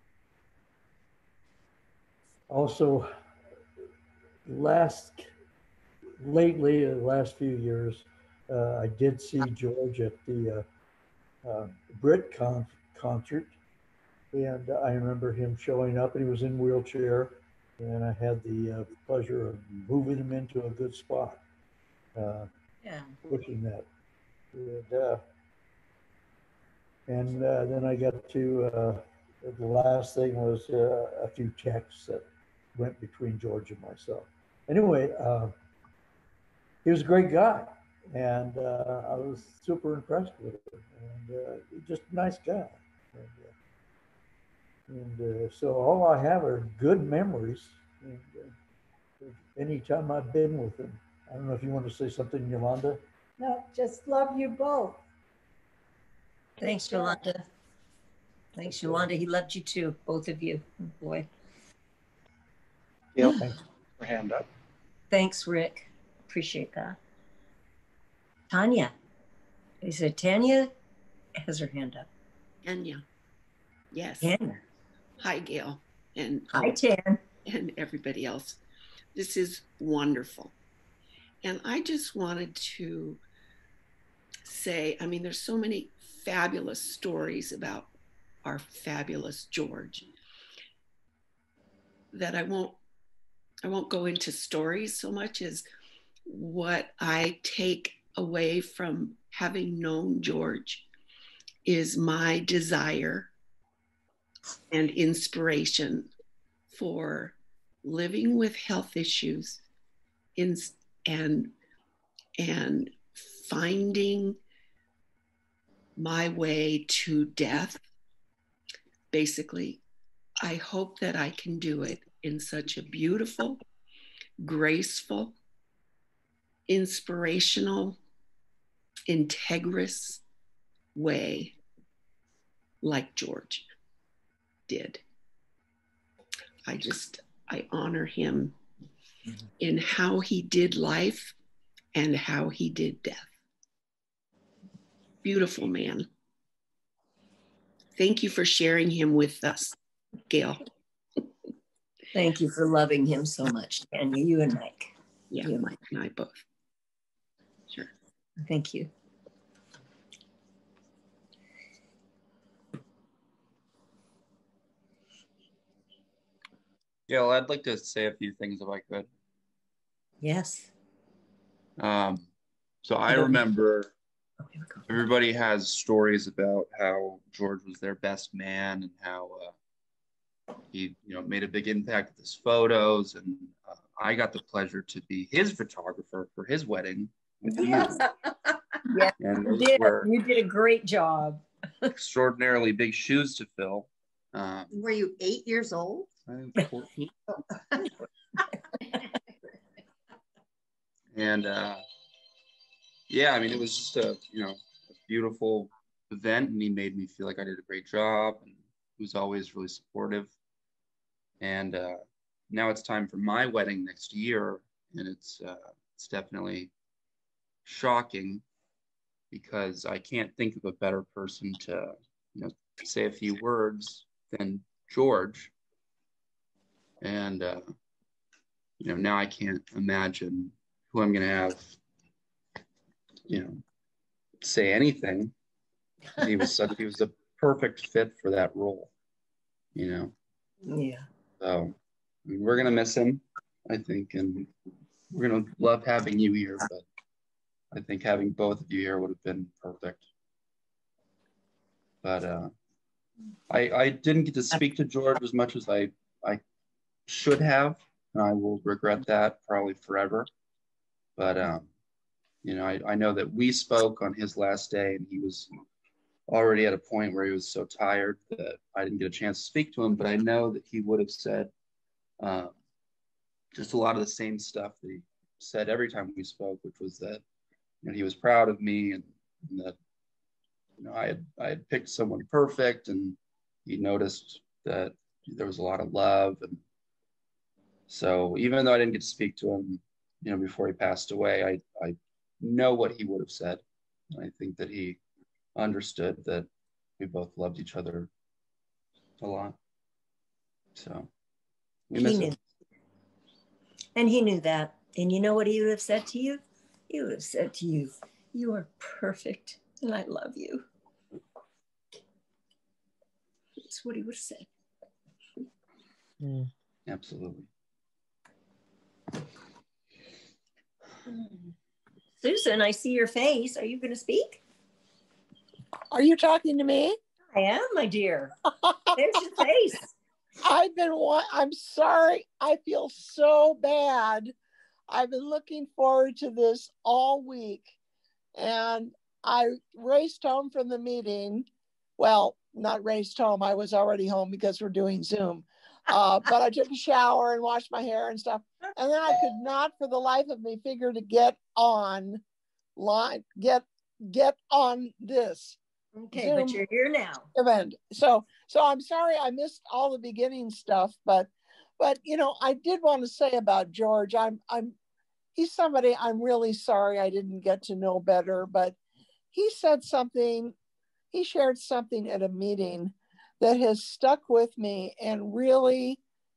also, last, lately, the last few years, uh, I did see George at the uh, uh, Brit con concert. And I remember him showing up, and he was in a wheelchair, and I had the uh, pleasure of moving him into a good spot, uh, yeah. pushing that. And, uh, and uh, then I got to, uh, the last thing was uh, a few texts that went between George and myself. Anyway, uh, he was a great guy, and uh, I was super impressed with him, and uh, just a nice guy. And, uh, And uh, so all I have are good memories. And, uh, anytime I've been with him. I don't know if you want to say something, Yolanda. No, just love you both. Thanks, Yolanda. Thanks, Yolanda. He loved you too, both of you. Oh, boy. Gail, thanks for hand up. Thanks, Rick. Appreciate that. Tanya. Is it Tanya? Has her hand up. Tanya. Yes. Tanya. Hi, Gail. And hi, Tan. And everybody else. This is wonderful. And I just wanted to say, I mean, there's so many fabulous stories about our fabulous George that I won't, I won't go into stories so much as what I take away from having known George is my desire and inspiration for living with health issues in, and, and finding my way to death. Basically, I hope that I can do it in such a beautiful, graceful, inspirational, integrous way like George did. I just, I honor him in how he did life and how he did death. Beautiful man. Thank you for sharing him with us, Gail. Thank you for loving him so much, Tanya, you and Mike. Yeah, you and Mike and I both. Sure. Thank you. Gail, I'd like to say a few things if I could. Yes. Um, so I remember everybody has stories about how George was their best man and how uh, he, you know, made a big impact with his photos, and uh, I got the pleasure to be his photographer for his wedding with you. Yeah, And you those did. were You did a great job. extraordinarily big shoes to fill. Um, Were you eight years old? I'm fourteen. And uh, yeah, I mean, it was just a, you know, a beautiful event, and he made me feel like I did a great job, and he was always really supportive. And uh, now it's time for my wedding next year, and it's uh, it's definitely shocking because I can't think of a better person to, you know, say a few words than George. And uh, you know, now I can't imagine who I'm going to have, you know, say anything. He was such, he was a perfect fit for that role, you know. Yeah. So I mean, we're going to miss him, I think, and we're going to love having you here, but I think having both of you here would have been perfect. But uh, I, I didn't get to speak to George as much as I, I should have, and I will regret that probably forever. But, um, you know, I, I know that we spoke on his last day, and he was already at a point where he was so tired that I didn't get a chance to speak to him, but I know that he would have said uh, just a lot of the same stuff that he said every time we spoke, which was that, you know, he was proud of me, and, and that, you know, I had, I had picked someone perfect, and he noticed that there was a lot of love. And so even though I didn't get to speak to him, you know, before he passed away, I, I know what he would have said. And I think that he understood that we both loved each other a lot. So we miss He knew. him. And he knew that. And you know what he would have said to you? He would have said to you, you are perfect and I love you. That's what he would have said. Mm. Absolutely. Susan, I see your face. Are you going to speak? Are you talking to me? I am, my dear. There's your face. I've been, I'm sorry. I feel so bad. I've been looking forward to this all week. And I raced home from the meeting. Well, not raced home. I was already home because we're doing Zoom. Uh, but I took a shower and washed my hair and stuff. And then I could not for the life of me figure to get on line, get, get on this. Okay, Zoom but you're here now. Event. So, so I'm sorry I missed all the beginning stuff, but, but, you know, I did want to say about George, I'm, I'm, he's somebody I'm really sorry I didn't get to know better, but he said something, he shared something at a meeting that has stuck with me and really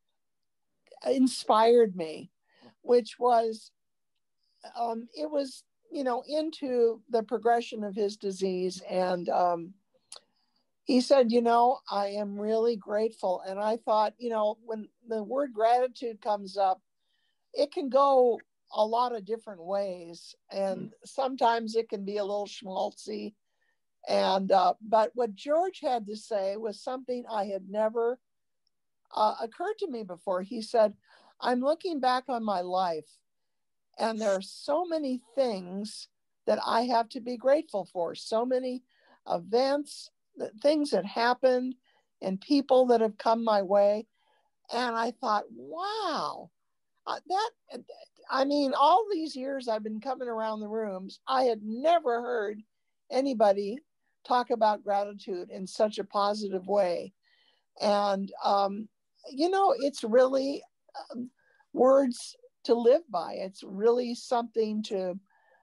inspired me, which was, um, it was, you know, into the progression of his disease. And um, he said, you know, I am really grateful. And I thought, you know, when the word gratitude comes up, it can go a lot of different ways. And sometimes it can be a little schmaltzy. And, uh, but what George had to say was something I had never uh, occurred to me before. He said, I'm looking back on my life and there are so many things that I have to be grateful for. So many events, things that happened and people that have come my way. And I thought, wow, uh, that, I mean, all these years I've been coming around the rooms, I had never heard anybody talk about gratitude in such a positive way. And, um, you know, it's really um, words to live by. It's really something to,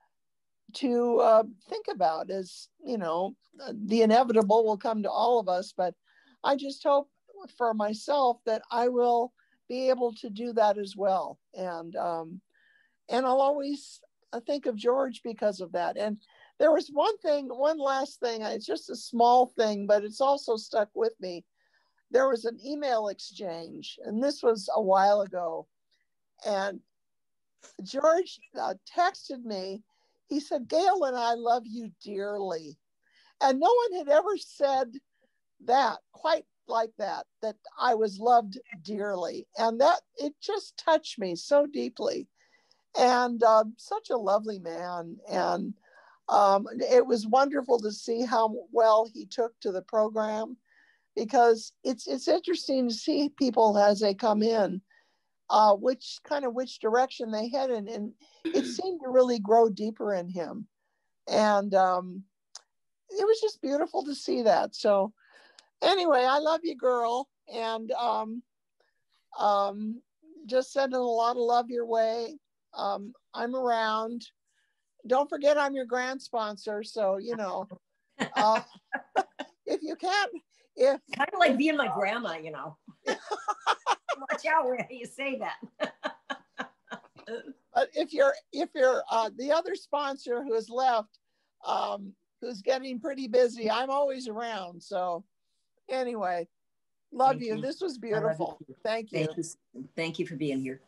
to uh, think about as, you know, the inevitable will come to all of us. But I just hope for myself that I will be able to do that as well. And, um, and I'll always think of George because of that. And there was one thing, one last thing, it's just a small thing, but it's also stuck with me. There was an email exchange, and this was a while ago. And George uh, texted me. He said, Gail and I love you dearly. And no one had ever said that quite like that, that I was loved dearly. And that, it just touched me so deeply. And uh, such a lovely man. And um, it was wonderful to see how well he took to the program, because it's it's interesting to see people as they come in, uh, which kind of which direction they head in. And it seemed to really grow deeper in him. And um, it was just beautiful to see that. So anyway, I love you, girl. And um, um, just sending a lot of love your way. Um, I'm around. Don't forget I'm your grant sponsor. So, you know, uh, if you can't, if kind of like being my grandma, you know. Watch out where you say that. But if you're, if you're uh, the other sponsor who has left, um, who's getting pretty busy, I'm always around. So anyway, love Thank you. you. This was I love beautiful. you. Thank you. Thank you. Thank you for being here.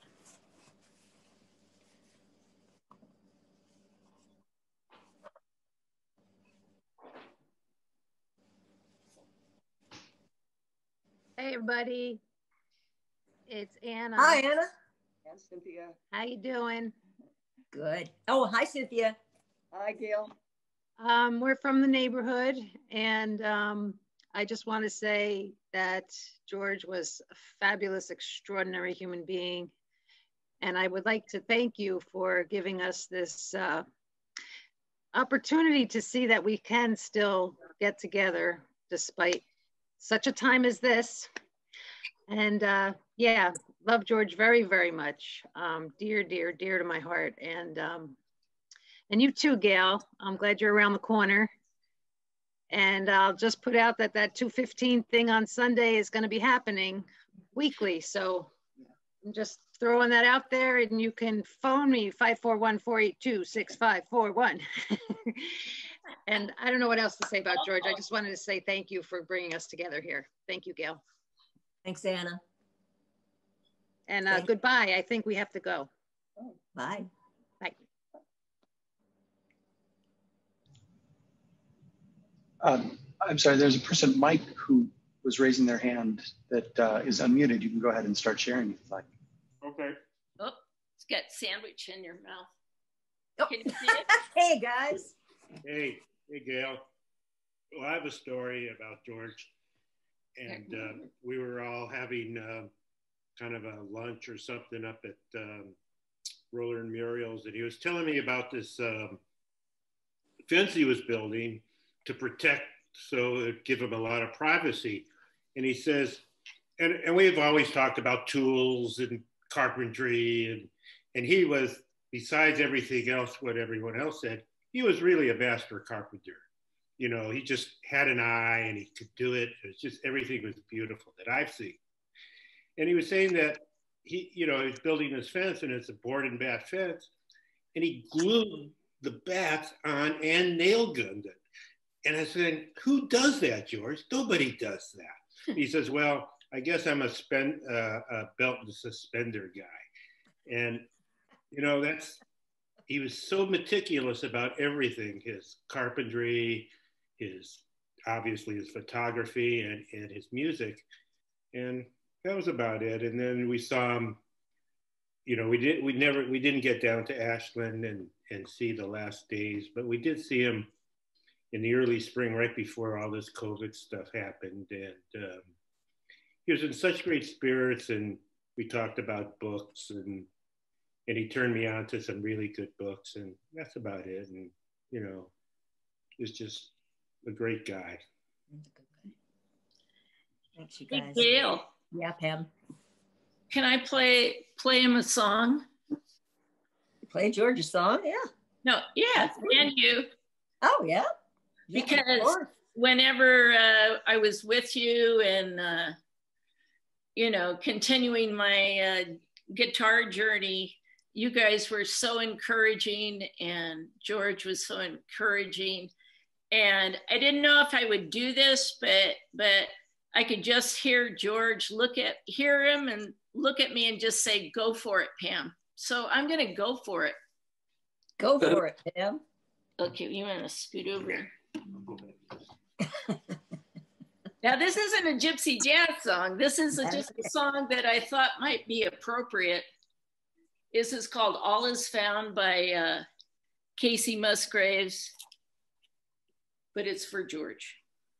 Hey everybody, it's Anna. Hi, Anna. And Cynthia. How you doing? Good. Oh, hi, Cynthia. Hi, Gail. Um, we're from the neighborhood, and um, I just want to say that George was a fabulous, extraordinary human being, and I would like to thank you for giving us this uh, opportunity to see that we can still get together despite such a time as this. And uh, yeah, love George very, very much. Um, dear, dear, dear to my heart. And um, and you too, Gail. I'm glad you're around the corner. And I'll just put out that that two fifteen thing on Sunday is going to be happening weekly. So I'm just throwing that out there, and you can phone me five four one, four eight two, six five four one. And I don't know what else to say about George. I just wanted to say thank you for bringing us together here. Thank you, Gail. Thanks, Anna. And uh, goodbye. I think we have to go. Bye. Bye. Um, I'm sorry, there's a person, Mike, who was raising their hand that uh, is unmuted. You can go ahead and start sharing if you'd like. Okay. Oh, it's got sandwich in your mouth. Oh. Can you see it? Hey, guys. Hey, hey, Gail. Well, I have a story about George. And uh, we were all having uh, kind of a lunch or something up at um, Roller and Muriel's. And he was telling me about this um, fence he was building to protect, so it'd give him a lot of privacy. And he says, and, and we've always talked about tools and carpentry. And, and he was, besides everything else, what everyone else said, he was really a master carpenter. You know, he just had an eye and he could do it. It was just, everything was beautiful that I've seen. And he was saying that he, you know, he's building this fence and it's a board and bat fence. And he glued the bats on and nail gunned it. And I said, who does that, George? Nobody does that. He says, well, I guess I'm a, spend, uh, a belt and suspender guy. And, you know, that's, he was so meticulous about everything, his carpentry, his, obviously his photography and, and his music. And that was about it. And then we saw him, you know, we did, we never, we didn't get down to Ashland and, and see the last days, but we did see him in the early spring, right before all this COVID stuff happened. And um, he was in such great spirits, and we talked about books, and and he turned me on to some really good books, and that's about it. And, you know, he was just a great guy. Thanks, you guys. Hey, Gail. Yeah, Pam. Can I play play him a song? Play George's song? Yeah. No, yeah, and you. Oh, yeah. Yeah, because whenever uh, I was with you and, uh, you know, continuing my uh, guitar journey, you guys were so encouraging, and George was so encouraging. And I didn't know if I would do this, but but I could just hear George look at, hear him and look at me and just say, go for it, Pam. So I'm going to go for it. Go for it, Pam. Okay, you want to scoot over? Now, this isn't a gypsy jazz song. This is a, just a song that I thought might be appropriate. This is called All Is Found by uh, Casey Musgraves, but it's for George.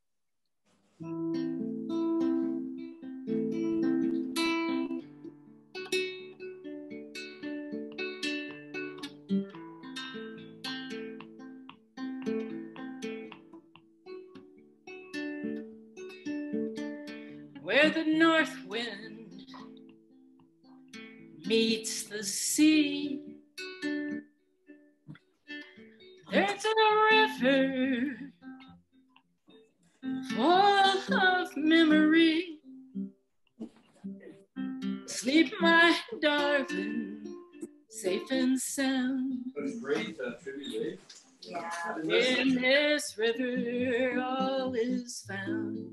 Where the north wind meets the sea, there's a river full of memory. Sleep, my darling, safe and sound. That's great, uh, tribute, Yeah. In this river, all is found.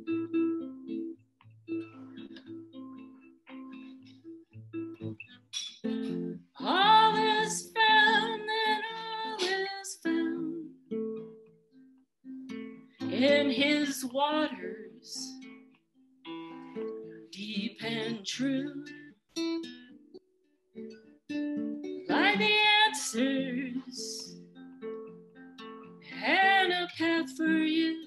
All is found, and all is found in his waters, deep and true. Lie the answers and a path for you.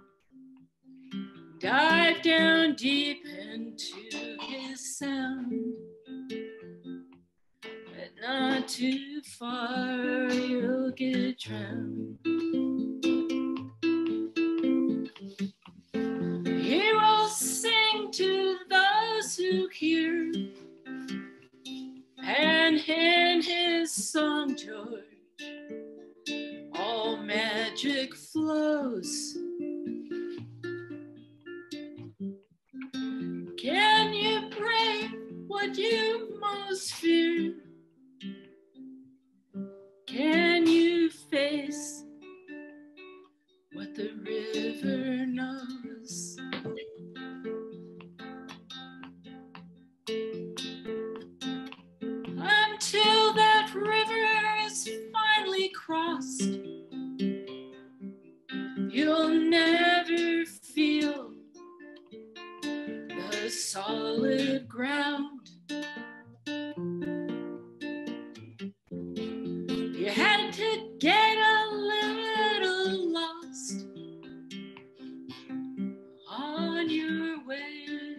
Dive down deep into his sound. Not too far, you'll get drowned. He will sing to those who hear, and in his song, George, all magic flows. Can you brave what you most fear? Can you face what the river knows? Until that river is finally crossed, you'll never feel the solid ground. You had to get a little lost on your way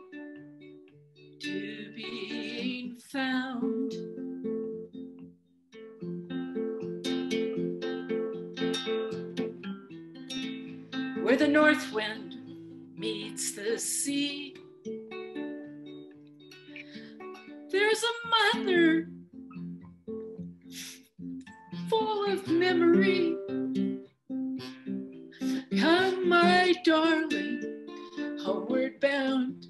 to being found. Where the north wind meets the sea, there's a mother full of memory. Come, my darling, homeward bound.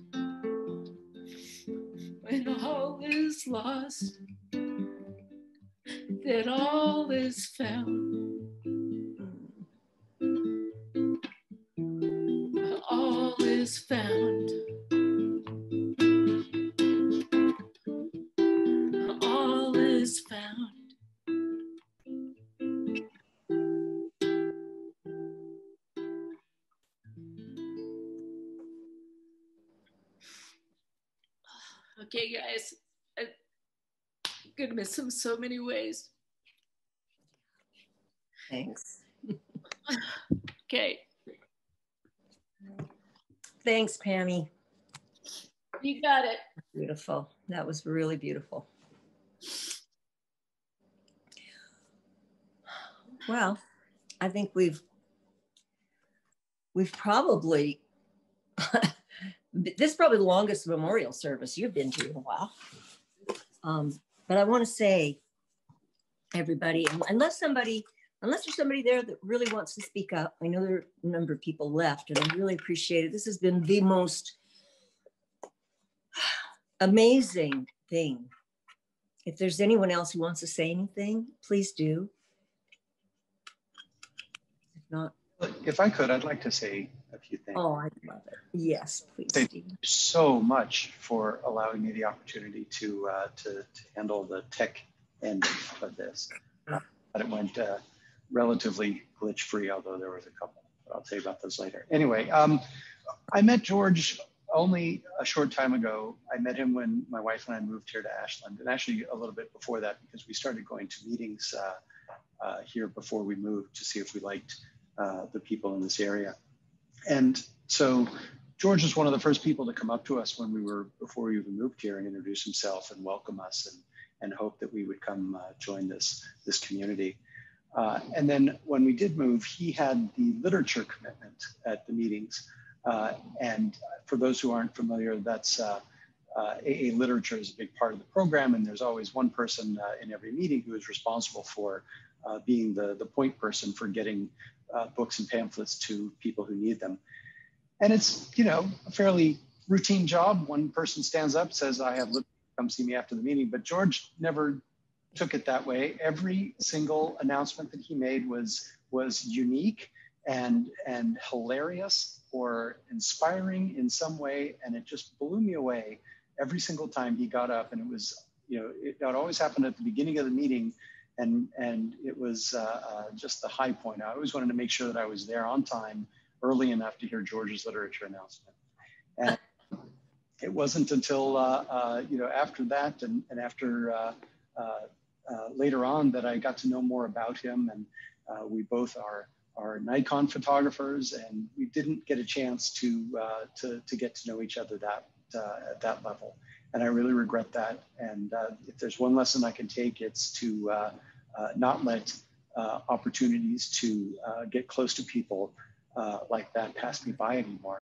When all is lost, then all is found. All is found. All is found. Okay, guys, I'm gonna miss him so many ways. Thanks. Okay. Thanks, Pammy. You got it. Beautiful. That was really beautiful. Well, I think we've we've probably this is probably the longest memorial service you've been to in a while. Um, but I want to say, everybody, unless somebody, unless there's somebody there that really wants to speak up, I know there are a number of people left, and I really appreciate it. This has been the most amazing thing. If there's anyone else who wants to say anything, please do. If not, if I could, I'd like to say a few things. Oh, I love it. Yes, please. Thank you so much for allowing me the opportunity to uh, to, to handle the tech end of this. Uh, but it went uh, relatively glitch-free, although there was a couple. But I'll tell you about those later. Anyway, um, I met George only a short time ago. I met him when my wife and I moved here to Ashland, and actually a little bit before that, because we started going to meetings uh, uh, here before we moved to see if we liked uh, the people in this area. And so George was one of the first people to come up to us when we were, before we even moved here, and introduce himself and welcome us and, and hope that we would come uh, join this, this community. Uh, and then when we did move, he had the literature commitment at the meetings. Uh, and for those who aren't familiar, that's uh, uh, A A Literature is a big part of the program, and there's always one person uh, in every meeting who is responsible for uh, being the, the point person for getting uh, books and pamphlets to people who need them. And it's, you know, a fairly routine job. One person stands up, says, I have literature, come see me after the meeting. But George never took it that way. Every single announcement that he made was, was unique and, and hilarious or inspiring in some way. And it just blew me away every single time he got up. And it was, you know, it, it always happened at the beginning of the meeting. And, and it was uh, uh, just the high point. I always wanted to make sure that I was there on time, early enough to hear George's literature announcement. And it wasn't until, uh, uh, you know, after that and, and after uh, uh, uh, later on that I got to know more about him. And uh, we both are, are Nikon photographers, and we didn't get a chance to, uh, to, to get to know each other that, uh, at that level. And I really regret that. And uh, if there's one lesson I can take, it's to uh, uh, not let uh, opportunities to uh, get close to people Uh, like that pass me by anymore.